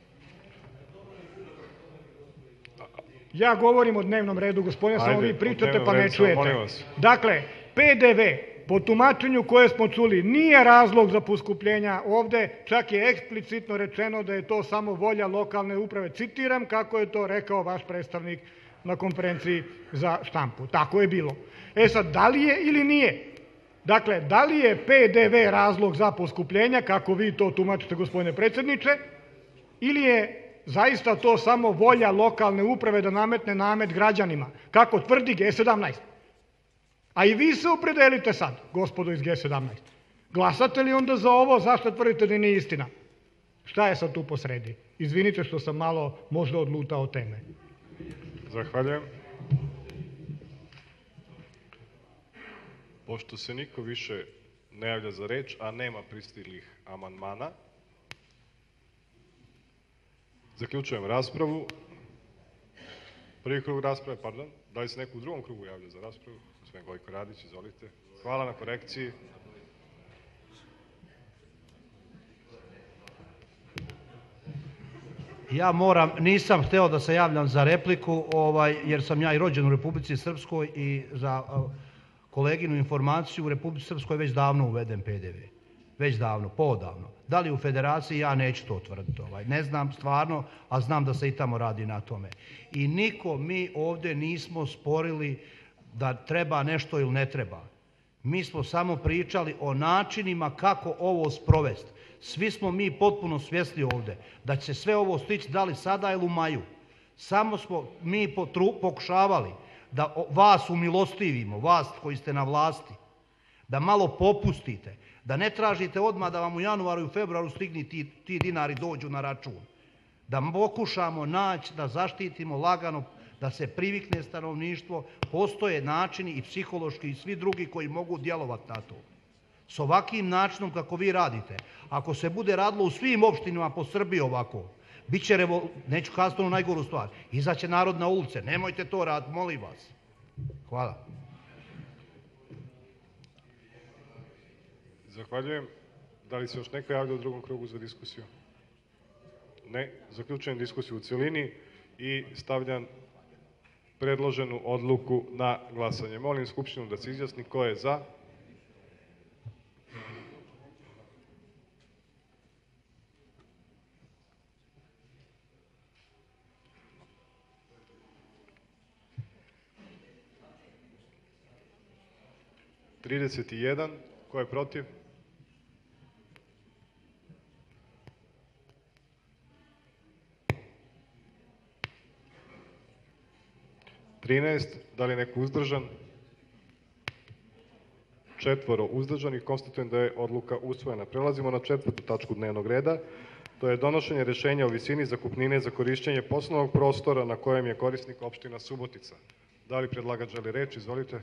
M: Ja govorim o dnevnom redu, gospodine, samo vi pričate pa ne čujete. Dakle, P D V, po tumačenju koje smo čuli, nije razlog za poskupljenja ovde, čak je eksplicitno rečeno da je to samo volja lokalne uprave. Citiram kako je to rekao vaš predstavnik na konferenciji za štampu. Tako je bilo. E sad, da li je ili nije? Dakle, da li je P D V razlog za poskupljenja, kako vi to tumačite, gospodine predsjedniče, ili je zaista to samo volja lokalne uprave da nametne namet građanima, kako tvrdi G sedamnaest. A i vi se opredelite sad, gospodo iz G sedamnaest. Glasate li onda za ovo, zašto tvrdite da nije istina? Šta je sad tu posredi? Izvinite što sam malo možda odlutao od teme.
B: Zahvaljujem. Pošto se niko više ne javlja za reč, a nema pristiglih amandmana, zaključujem raspravu. Prvi krug rasprave, pardon. Da li se neko u drugom krugu javlja za raspravu? Gospodin Gojko Radić, izvolite. Hvala na korekciji.
K: Ja moram, nisam hteo da se javljam za repliku, ovaj, jer sam ja i rođen u Republici Srpskoj i za koleginu informaciju u Republici Srpskoj već davno uveden P D V. Već davno, poodavno. Da li u Federaciji, ja neću to tvrditi. Ovaj. Ne znam stvarno, a znam da se i tamo radi na tome. I niko mi ovde nismo sporili da treba nešto ili ne treba. Mi smo samo pričali o načinima kako ovo sprovesti. Svi smo mi potpuno svjesni ovde da će se sve ovo stići da li sada ili u maju. Samo smo mi pokušavali da vas umilostivimo, vas koji ste na vlasti, da malo popustite, da ne tražite odmah da vam u januaru i u februaru stigni ti, ti dinari dođu na račun. Da pokušamo naći, da zaštitimo lagano, da se privikne stanovništvo, postoje načini i psihološki i svi drugi koji mogu djelovati na to. S ovakvim načinom kako vi radite, ako se bude radilo u svim opštinama po Srbiji ovako, bit će, revo... neću kazati onu najgoru stvar, izaće narod na ulice, nemojte to raditi, molim vas. Hvala.
B: Zahvaljujem. Da li se još neko javlja u drugom krugu za diskusiju? Ne. Zaključujem diskusiju u cijelini i stavljam predloženu odluku na glasanje. Molim Skupštinu da se izjasni ko je za. trideset jedan. Ko je protiv? trinaest. Da li je neko uzdržan? Četvoro uzdržanih. Konstatujem da je odluka usvojena. Prelazimo na četvrtu tačku dnevnog reda. To je donošenje rešenja o visini zakupnine za korišćenje poslovnog prostora na kojem je korisnik opština Subotica. Da li predlagač želi reč? Izvolite.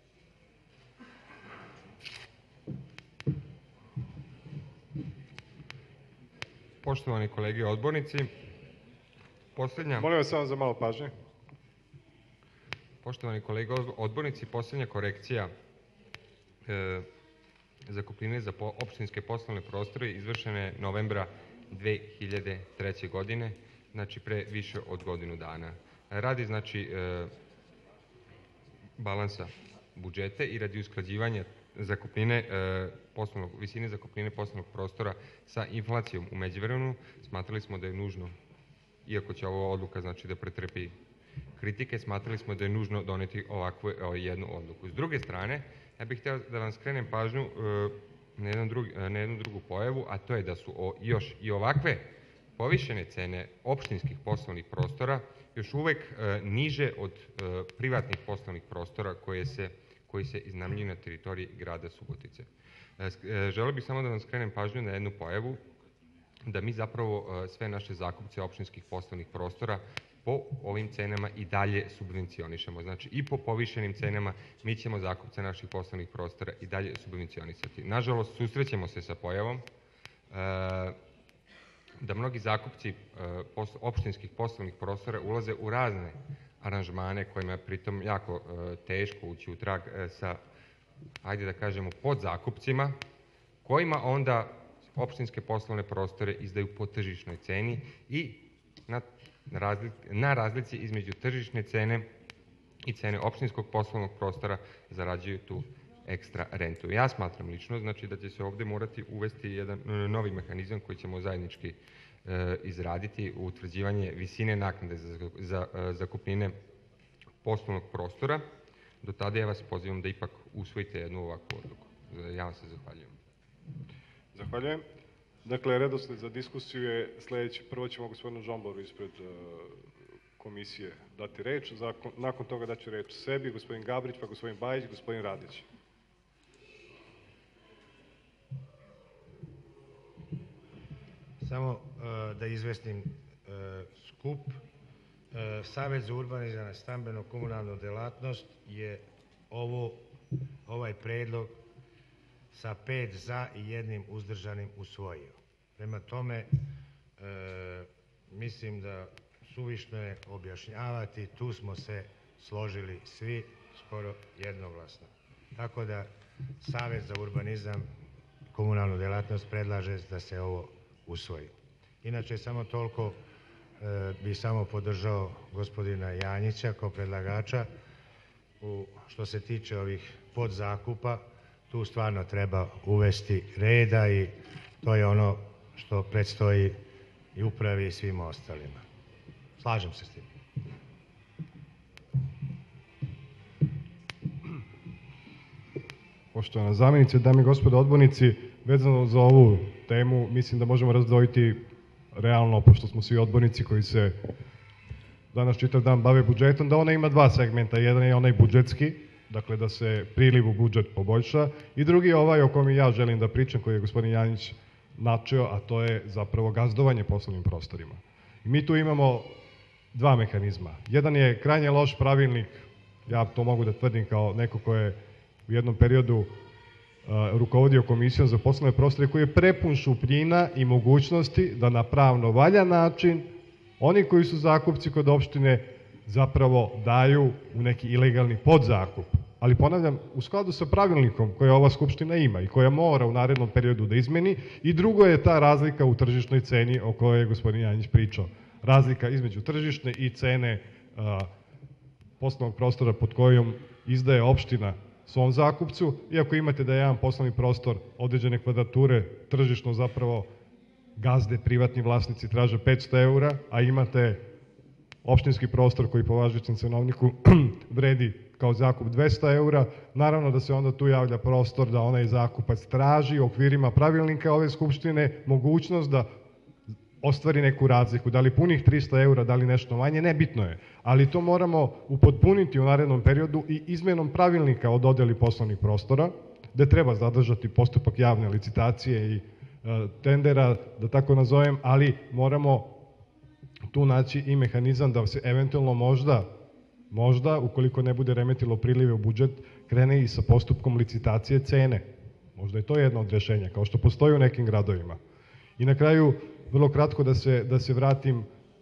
R: Poštovani kolege odbornici, posljednja...
B: Molim vas samo za malo pažnje.
R: Poštovani kolege odbornici, posljednja korekcija e, zakupnine za po, opštinske poslovne prostore izvršena je novembra dve hiljade treće. godine, znači pre više od godinu dana. Radi znači e, balansa budžeta i radi usklađivanja zakupnine, e, poslovnog, visine zakupnine poslovnog prostora sa inflacijom u međuvremenu, smatrali smo da je nužno, iako će ova odluka znači da pretrpi kritike, smatrali smo da je nužno doneti ovakvu o, jednu odluku. S druge strane, ja bih htio da vam skrenem pažnju e, na, jedan drugi, na jednu drugu pojavu, a to je da su o, još i ovakve povišene cene opštinskih poslovnih prostora još uvek e, niže od e, privatnih poslovnih prostora koje se koji se iznajmljuju na teritoriji grada Subotice. Želeo bih samo da vam skrenem pažnju na jednu pojavu, da mi zapravo sve naše zakupce opštinskih poslovnih prostora po ovim cenama i dalje subvencionišemo. Znači i po povišenim cenama mi ćemo zakupce naših poslovnih prostora i dalje subvencionisati. Nažalost, susrećemo se sa pojavom da mnogi zakupci opštinskih poslovnih prostora ulaze u razne aranžmane kojima je pritom jako e, teško ući u trag e, sa, ajde da kažemo, podzakupcima, kojima onda opštinske poslovne prostore izdaju po tržišnoj ceni i na, razli, na razlici između tržišne cene i cene opštinskog poslovnog prostora zarađuju tu ekstra rentu. Ja smatram lično, znači da će se ovde morati uvesti jedan novi mehanizam koji ćemo zajednički izraditi u utvrđivanje visine naknade za, za zakupnine poslovnog prostora. Do tada ja vas pozivam da ipak usvojite jednu ovakvu odluku. Ja vam se zahvaljujem.
B: Zahvaljujem. Dakle, redosled za diskusiju je sledeći. Prvo ćemo gospodinu Žomboru ispred uh, komisije dati reč. Zakon, nakon toga daću reč sebi, gospodin Gabrić, pa gospodin Bajić, gospodin Radić.
S: Samo uh, da izvestim uh, skup. Uh, Savet za urbanizam i stambeno komunalnu delatnost je ovo, ovaj predlog sa pet za i jednim uzdržanim usvojio. Prema tome, e, mislim da suvišno je objašnjavati, tu smo se složili svi skoro jednoglasno. Tako da Savet za urbanizam i komunalnu delatnost predlaže da se ovo usvoji. Inače, samo toliko e, bi samo podržao gospodina Janjića kao predlagača u, što se tiče ovih podzakupa. Tu stvarno treba uvesti reda i to je ono što predstoji i upravi i svim ostalima. Slažem se s tim.
B: Poštovana zamjenice, dame i gospodo odbornici, vezano za ovu temu mislim da možemo razdvojiti realno, pošto smo svi odbornici koji se danas čitav dan bave budžetom, da ona ima dva segmenta. Jedan je onaj budžetski, dakle da se priliv u budžet poboljša, i drugi je ovaj o kojem ja želim da pričam, koji je gospodin Janjić načeo, a to je zapravo gazdovanje poslovnim prostorima. I mi tu imamo dva mehanizma. Jedan je krajnje loš pravilnik, ja to mogu da tvrdim kao neko ko je u jednom periodu rukovodio komisijom za poslovne prostore, koji je prepun šupljina i mogućnosti da na pravno valjan način oni koji su zakupci kod opštine zapravo daju u neki ilegalni podzakup. Ali ponavljam, u skladu sa pravilnikom koje ova Skupština ima i koja mora u narednom periodu da izmeni, i drugo je ta razlika u tržišnoj ceni o kojoj je gospodin Janjić pričao. Razlika između tržišne i cene poslovnog prostora pod kojom izdaje opština svom zakupcu, iako imate da je jedan poslovni prostor određene kvadrature tržišno zapravo gazde, privatni vlasnici traže petsto eura, a imate opštinski prostor koji po važećem cenovniku vredi kao zakup dvesta eura, naravno da se onda tu javlja prostor da onaj zakupac traži u okvirima pravilnika ove Skupštine mogućnost da ostvari neku razliku, da li punih trista eura, da li nešto manje, nebitno je. Ali to moramo upotpuniti u narednom periodu i izmenom pravilnika o dodeli poslovnih prostora, gde treba zadržati postupak javne licitacije i tendera, da tako nazovem, ali moramo tu naći i mehanizam da se eventualno možda, možda, ukoliko ne bude remetilo prilive u budžet, krene i sa postupkom licitacije cene. Možda je to jedno od rješenja, kao što postoji u nekim gradovima. I na kraju, vrlo kratko da se, da se vratim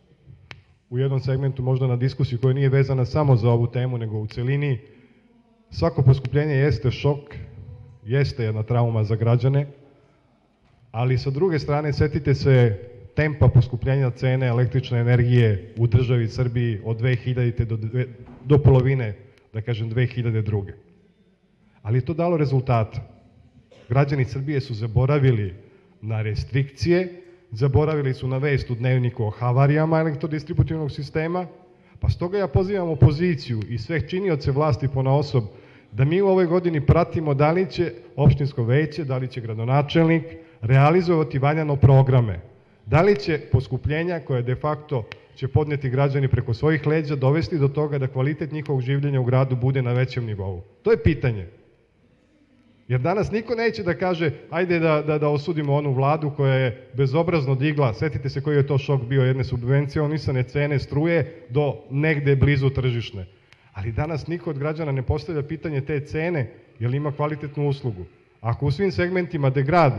B: u jednom segmentu možda na diskusiju koja nije vezana samo za ovu temu, nego u celini. Svako poskupljenje jeste šok, jeste jedna trauma za građane, ali sa druge strane setite se tempa poskupljenja cene električne energije u državi Srbiji od dve hiljadite do, do polovine, da kažem, dve hiljade druge. Ali je to dalo rezultata. Građani Srbije su zaboravili na restrikcije, zaboravili su na vest u dnevniku o havarijama elektrodistributivnog sistema, pa stoga ja pozivam opoziciju i sve činioce vlasti ponaosob da mi u ovoj godini pratimo da li će opštinsko veće, da li će gradonačelnik realizovati valjano programe, da li će poskupljenja koje de facto će podneti građani preko svojih leđa dovesti do toga da kvalitet njihovog življenja u gradu bude na većem nivou. To je pitanje. Jer danas niko neće da kaže, ajde da, da, da osudimo onu vladu koja je bezobrazno digla, setite se koji je to šok bio jedne subvencionisane cene struje do negde blizu tržišne. Ali danas niko od građana ne postavlja pitanje te cene, jer ima kvalitetnu uslugu. Ako u svim segmentima gde grad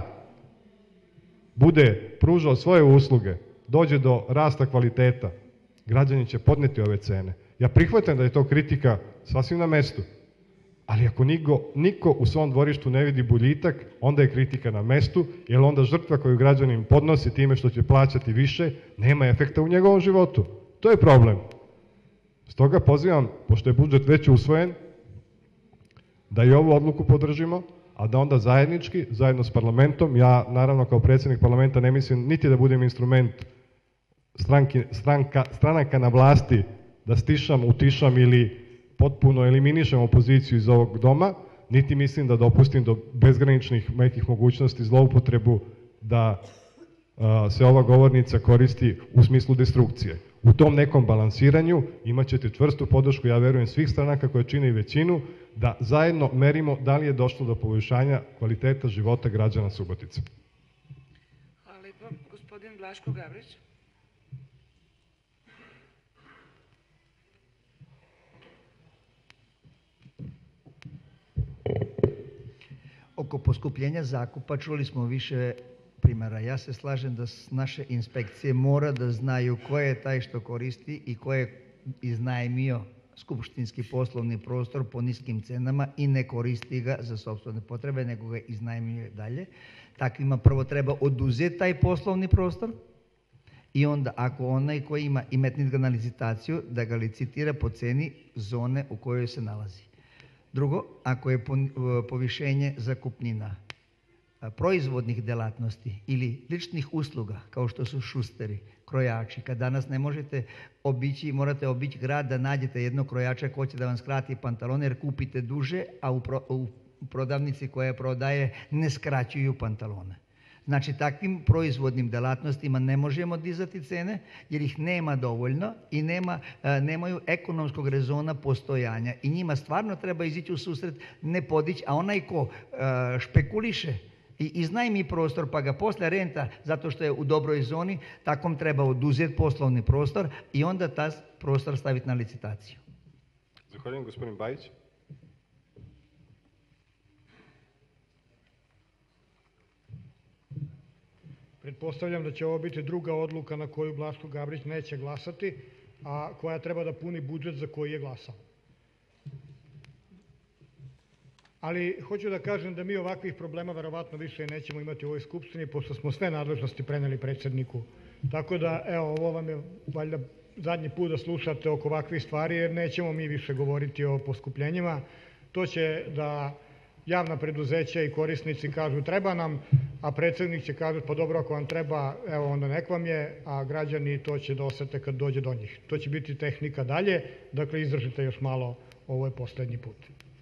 B: bude pružao svoje usluge, dođe do rasta kvaliteta, građani će podneti ove cene. Ja prihvatam da je to kritika sasvim na mestu. Ali ako niko, niko u svom dvorištu ne vidi boljitak, onda je kritika na mestu, jer onda žrtva koju građanin podnosi time što će plaćati više, nema efekta u njegovom životu. To je problem. Stoga pozivam, pošto je budžet već usvojen, da i ovu odluku podržimo, a da onda zajednički, zajedno s parlamentom, ja naravno kao predsjednik parlamenta ne mislim niti da budem instrument stranki, stranka, stranaka na vlasti, da stišam, utišam ili potpuno eliminišem opoziciju iz ovog doma, niti mislim da dopustim do bezgraničnih nekih mogućnosti zloupotrebu da a, se ova govornica koristi u smislu destrukcije. U tom nekom balansiranju imat ćete čvrstu podršku, ja verujem, svih stranaka koje čine i većinu, da zajedno merimo da li je došlo do poboljšanja kvaliteta života građana Subotice.
I: Hvala lijepo. Gospodin Blaško Gavrić.
J: Oko poskupljenja zakupa čuli smo više primjera. Ja se slažem da naše inspekcije mora da znaju ko je taj što koristi i ko je iznajmio skupštinski poslovni prostor po niskim cenama i ne koristi ga za sopstvene potrebe, nego ga iznajmljuje dalje. Takvima prvo treba oduzeti taj poslovni prostor i onda ako onaj koji ima i metnit ga na licitaciju, da ga licitira po ceni zone u kojoj se nalazi. Drugo, ako je povišenje zakupnina proizvodnih delatnosti ili ličnih usluga, kao što su šusteri, krojači, kad danas ne možete obići, morate obići grad da nađete jednog krojača ko će da vam skrati pantalone jer kupite duže, a u, pro, u prodavnici koja prodaje ne skraćuju pantalone. Znači, takvim proizvodnim delatnostima ne možemo dizati cene jer ih nema dovoljno i nema, nemaju ekonomskog rezona postojanja i njima stvarno treba izići u susret, ne podići, a onaj ko špekuliše i iznajmi prostor pa ga posle renta zato što je u dobroj zoni, takom treba oduzeti poslovni prostor i onda taj prostor staviti na licitaciju.
B: Zahvaljujem, gospodin Bajić.
M: Pretpostavljam da će ovo biti druga odluka na koju Blaško Gabrić neće glasati, a koja treba da puni budžet za koji je glasao. Ali hoću da kažem da mi ovakvih problema verovatno više nećemo imati u ovoj Skupštini, pošto smo sve nadležnosti preneli predsjedniku. Tako da, evo, ovo vam je valjda zadnji put da slušate oko ovakvih stvari, jer nećemo mi više govoriti o poskupljenjima. To će da javna preduzeća i korisnici kažu treba nam, a predsjednik će kažu pa dobro ako vam treba, evo onda nek vam je, a građani to će da osete kad dođe do njih. To će biti tehnika dalje, dakle izdržite još malo, ovo je poslednji put.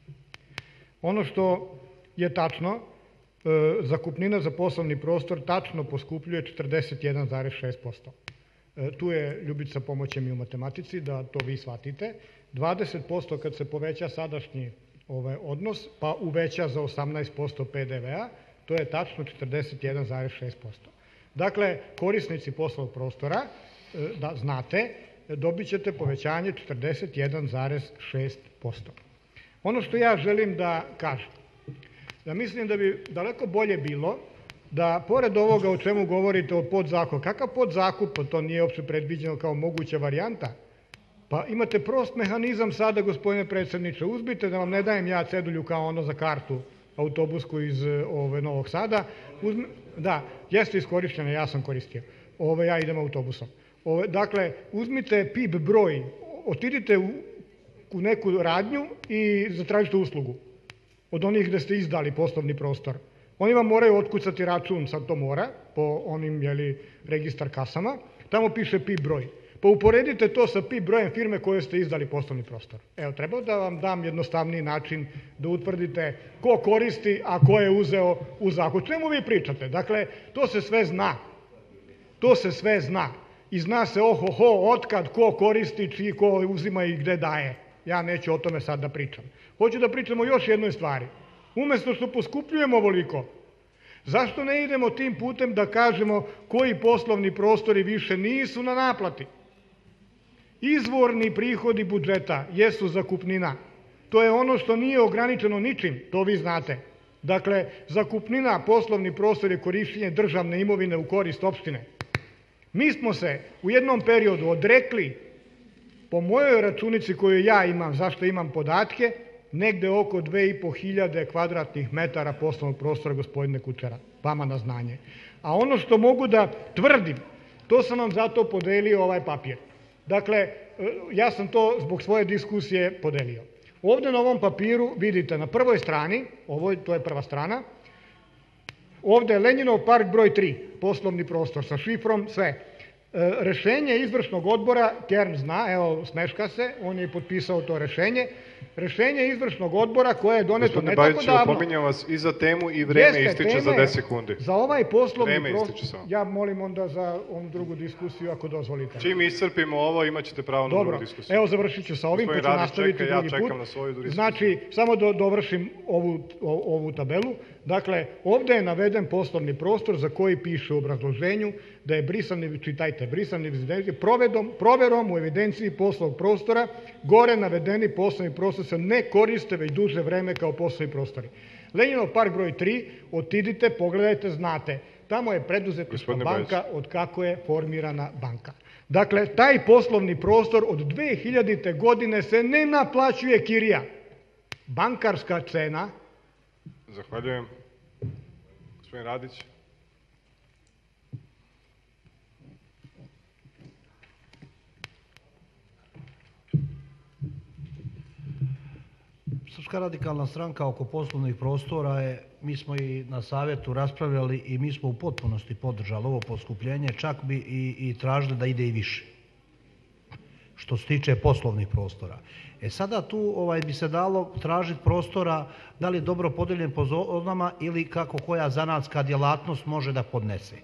M: Ono što je tačno, zakupnina za poslovni prostor tačno poskupljuje četrdeset jedan zarez šest posto. Tu je Ljubica pomoće mi u matematici, da to vi shvatite. dvadeset posto kad se poveća sadašnji ovaj odnos, pa uveća za osamnaest posto P D V-a, to je tačno četrdeset jedan zarez šest posto. Dakle, korisnici poslovnog prostora, da znate, dobit ćete povećanje četrdeset jedan zarez šest posto. Ono što ja želim da kažem, da mislim da bi daleko bolje bilo da, pored ovoga o čemu govorite o podzakupu, kakav podzakup, to nije uopšte predviđeno kao moguća varijanta, pa imate prost mehanizam sada, gospodine predsjedniče, uzmite da vam ne dajem ja cedulju kao ono za kartu autobusku iz ove, Novog Sada, uzme, da, jeste iskorišćena, ja sam koristio, ove, ja idem autobusom. Ove, dakle, uzmite P I B broj, otidite u, u neku radnju i zatražite uslugu od onih gde ste izdali poslovni prostor. Oni vam moraju otkucati račun, sad to mora, po onim, jeli, registar kasama, tamo piše P I B broj. Pa uporedite to sa P I B brojem firme koje ste izdali poslovni prostor. Evo, treba da vam dam jednostavniji način da utvrdite ko koristi, a ko je uzeo u zakup. O čemu vi pričate? Dakle, to se sve zna. To se sve zna. I zna se oho-ho, otkad, ko koristi, čiji ko uzima i gde daje. Ja neću o tome sad da pričam. Hoću da pričamo o još jednoj stvari. Umesto što poskupljujemo ovoliko, zašto ne idemo tim putem da kažemo koji poslovni prostori više nisu na naplati? Izvorni prihodi budžeta jesu zakupnina. To je ono što nije ograničeno ničim, to vi znate. Dakle, zakupnina, poslovni prostor je korišćenje državne imovine u korist opštine. Mi smo se u jednom periodu odrekli, po mojoj računici koju ja imam, zašto imam podatke, negde oko dve i po hiljade kvadratnih metara poslovnog prostora, gospodine Kučera, vama na znanje. A ono što mogu da tvrdim, to sam vam zato podelio ovaj papir. Dakle, ja sam to zbog svoje diskusije podelio. Ovde na ovom papiru vidite na prvoj strani, ovo, to je prva strana, ovde je Lenjinov park broj tri, poslovni prostor sa šifrom, sve. Rešenje izvršnog odbora, Kern zna, evo smeška se, on je potpisao to rešenje, rešenje izvršnog odbora koje je doneto ne tako davno.
B: Gospodine Bajiću, opominjam vas i za temu i vreme ističe za deset sekundi.
M: Za ovaj poslovni prostor, ja molim onda za onu drugu diskusiju ako dozvolite.
B: Čim iscrpimo ovo, imat ćete pravo na drugu diskusiju.
M: Dobro, evo završit ću sa ovim, pa ću nastaviti drugi put. Znači, samo da dovršim ovu tabelu. Dakle, ovde je naveden poslovni prostor za koji piše u obrazloženju da je brisan, čitajte, brisan proverom u evidenciji poslovnog prostora, gore navedeni poslovni prostor se ne koriste već duže vreme kao poslovni prostori. Lenjinov park broj tri, otidite, pogledajte, znate, tamo je preduzetnička banka od kako je formirana banka. Dakle, taj poslovni prostor od dve hiljadite godine se ne naplaćuje kirija. Bankarska cena.
B: Zahvaljujem. Gospodin Radić.
K: Srpska radikalna stranka oko poslovnih prostora je, mi smo i na savjetu raspravljali i mi smo u potpunosti podržali ovo poskupljenje, čak bi i, i tražili da ide i više. Što se tiče poslovnih prostora. E sada tu ovaj, bi se dalo tražiti prostora da li je dobro podeljen po zonama ili kako koja zanatska djelatnost može da podnese.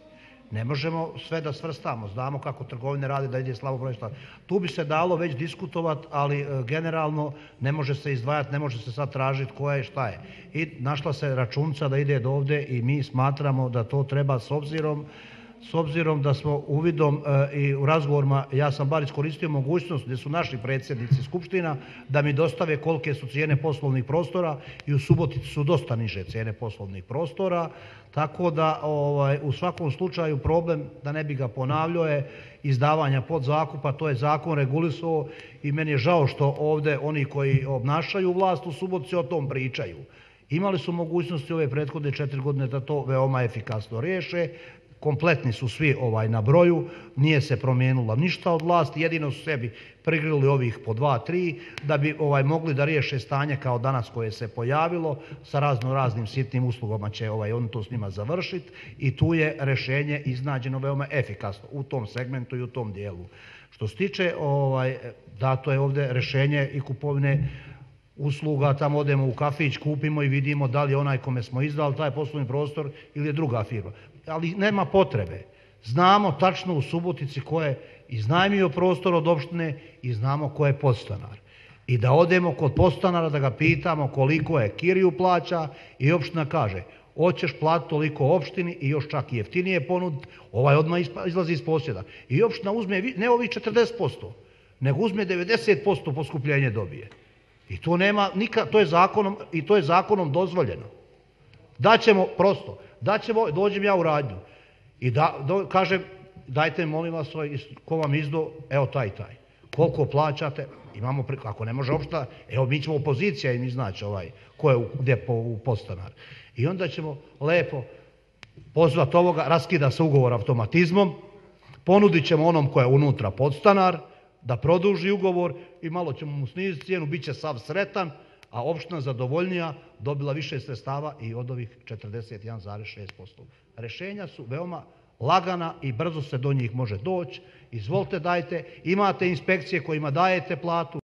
K: Ne možemo sve da svrstamo, znamo kako trgovine rade da ide slabo broj šta. Tu bi se dalo već diskutovati, ali generalno ne može se izdvajati, ne može se sad tražiti koja je šta je. I našla se računca da ide do ovde i mi smatramo da to treba s obzirom S obzirom da smo uvidom i u razgovorima, ja sam bar iskoristio mogućnost gdje su naši predsjednici Skupština da mi dostave kolike su cijene poslovnih prostora i u Subotici su dosta niže cijene poslovnih prostora, tako da u svakom slučaju problem, da ne bi ga ponavljao, je izdavanja podzakupa, to je zakon regulisao i meni je žao što ovdje oni koji obnašaju vlast u Subotici o tom pričaju. Imali su mogućnosti ove prethodne četiri godine da to veoma efikasno riješe, kompletni su svi na broju, nije se promijenilo ništa od vlasti, jedino su sebi prigrili ovih po dva, tri, da bi mogli da riješe stanje kao danas koje se pojavilo, sa razno raznim sitnim uslugama će on to s njima završiti i tu je rešenje iznađeno veoma efikasno u tom segmentu i u tom dijelu. Što se tiče, dato je ovdje rešenje i kupovine usluga, tamo odemo u kafić, kupimo i vidimo da li je onaj kome smo izdali taj poslovni prostor ili je druga firma. Ali nema potrebe. Znamo tačno u Subotici ko je iznajmio prostor od opštine i znamo ko je podstanar. I da odemo kod podstanara da ga pitamo koliko je kiriju plaća i opština kaže hoćeš platiti toliko opštini i još čak i jeftinije ponuditi, ovaj odmah izlazi iz posjeda. I opština uzme ne ovih četrdeset posto, nego uzme devedeset posto poskupljenje dobije. I to nema nikad, to je zakonom, i to je zakonom dozvoljeno. Daćemo prosto, daćemo, dođem ja u radnju i da, do, kažem, dajte molim vas, ko vam izdo, evo taj i taj. Koliko plaćate, imamo, ako ne može opšta, evo mi ćemo opozicija i mi znači ovaj, ko je u, gdje po, u podstanar. I onda ćemo lepo pozvati ovoga, raskida se ugovor automatizmom, ponudit ćemo onom ko je unutra podstanar, da produži ugovor i malo ćemo mu sniziti cijenu, bit će sav sretan, a opština zadovoljnija dobila više sredstava i od ovih četrdeset jedan zarez šest posto. Rešenja su veoma lagana i brzo se do njih može doći. Izvolite, dajte, imate inspekcije kojima dajete platu.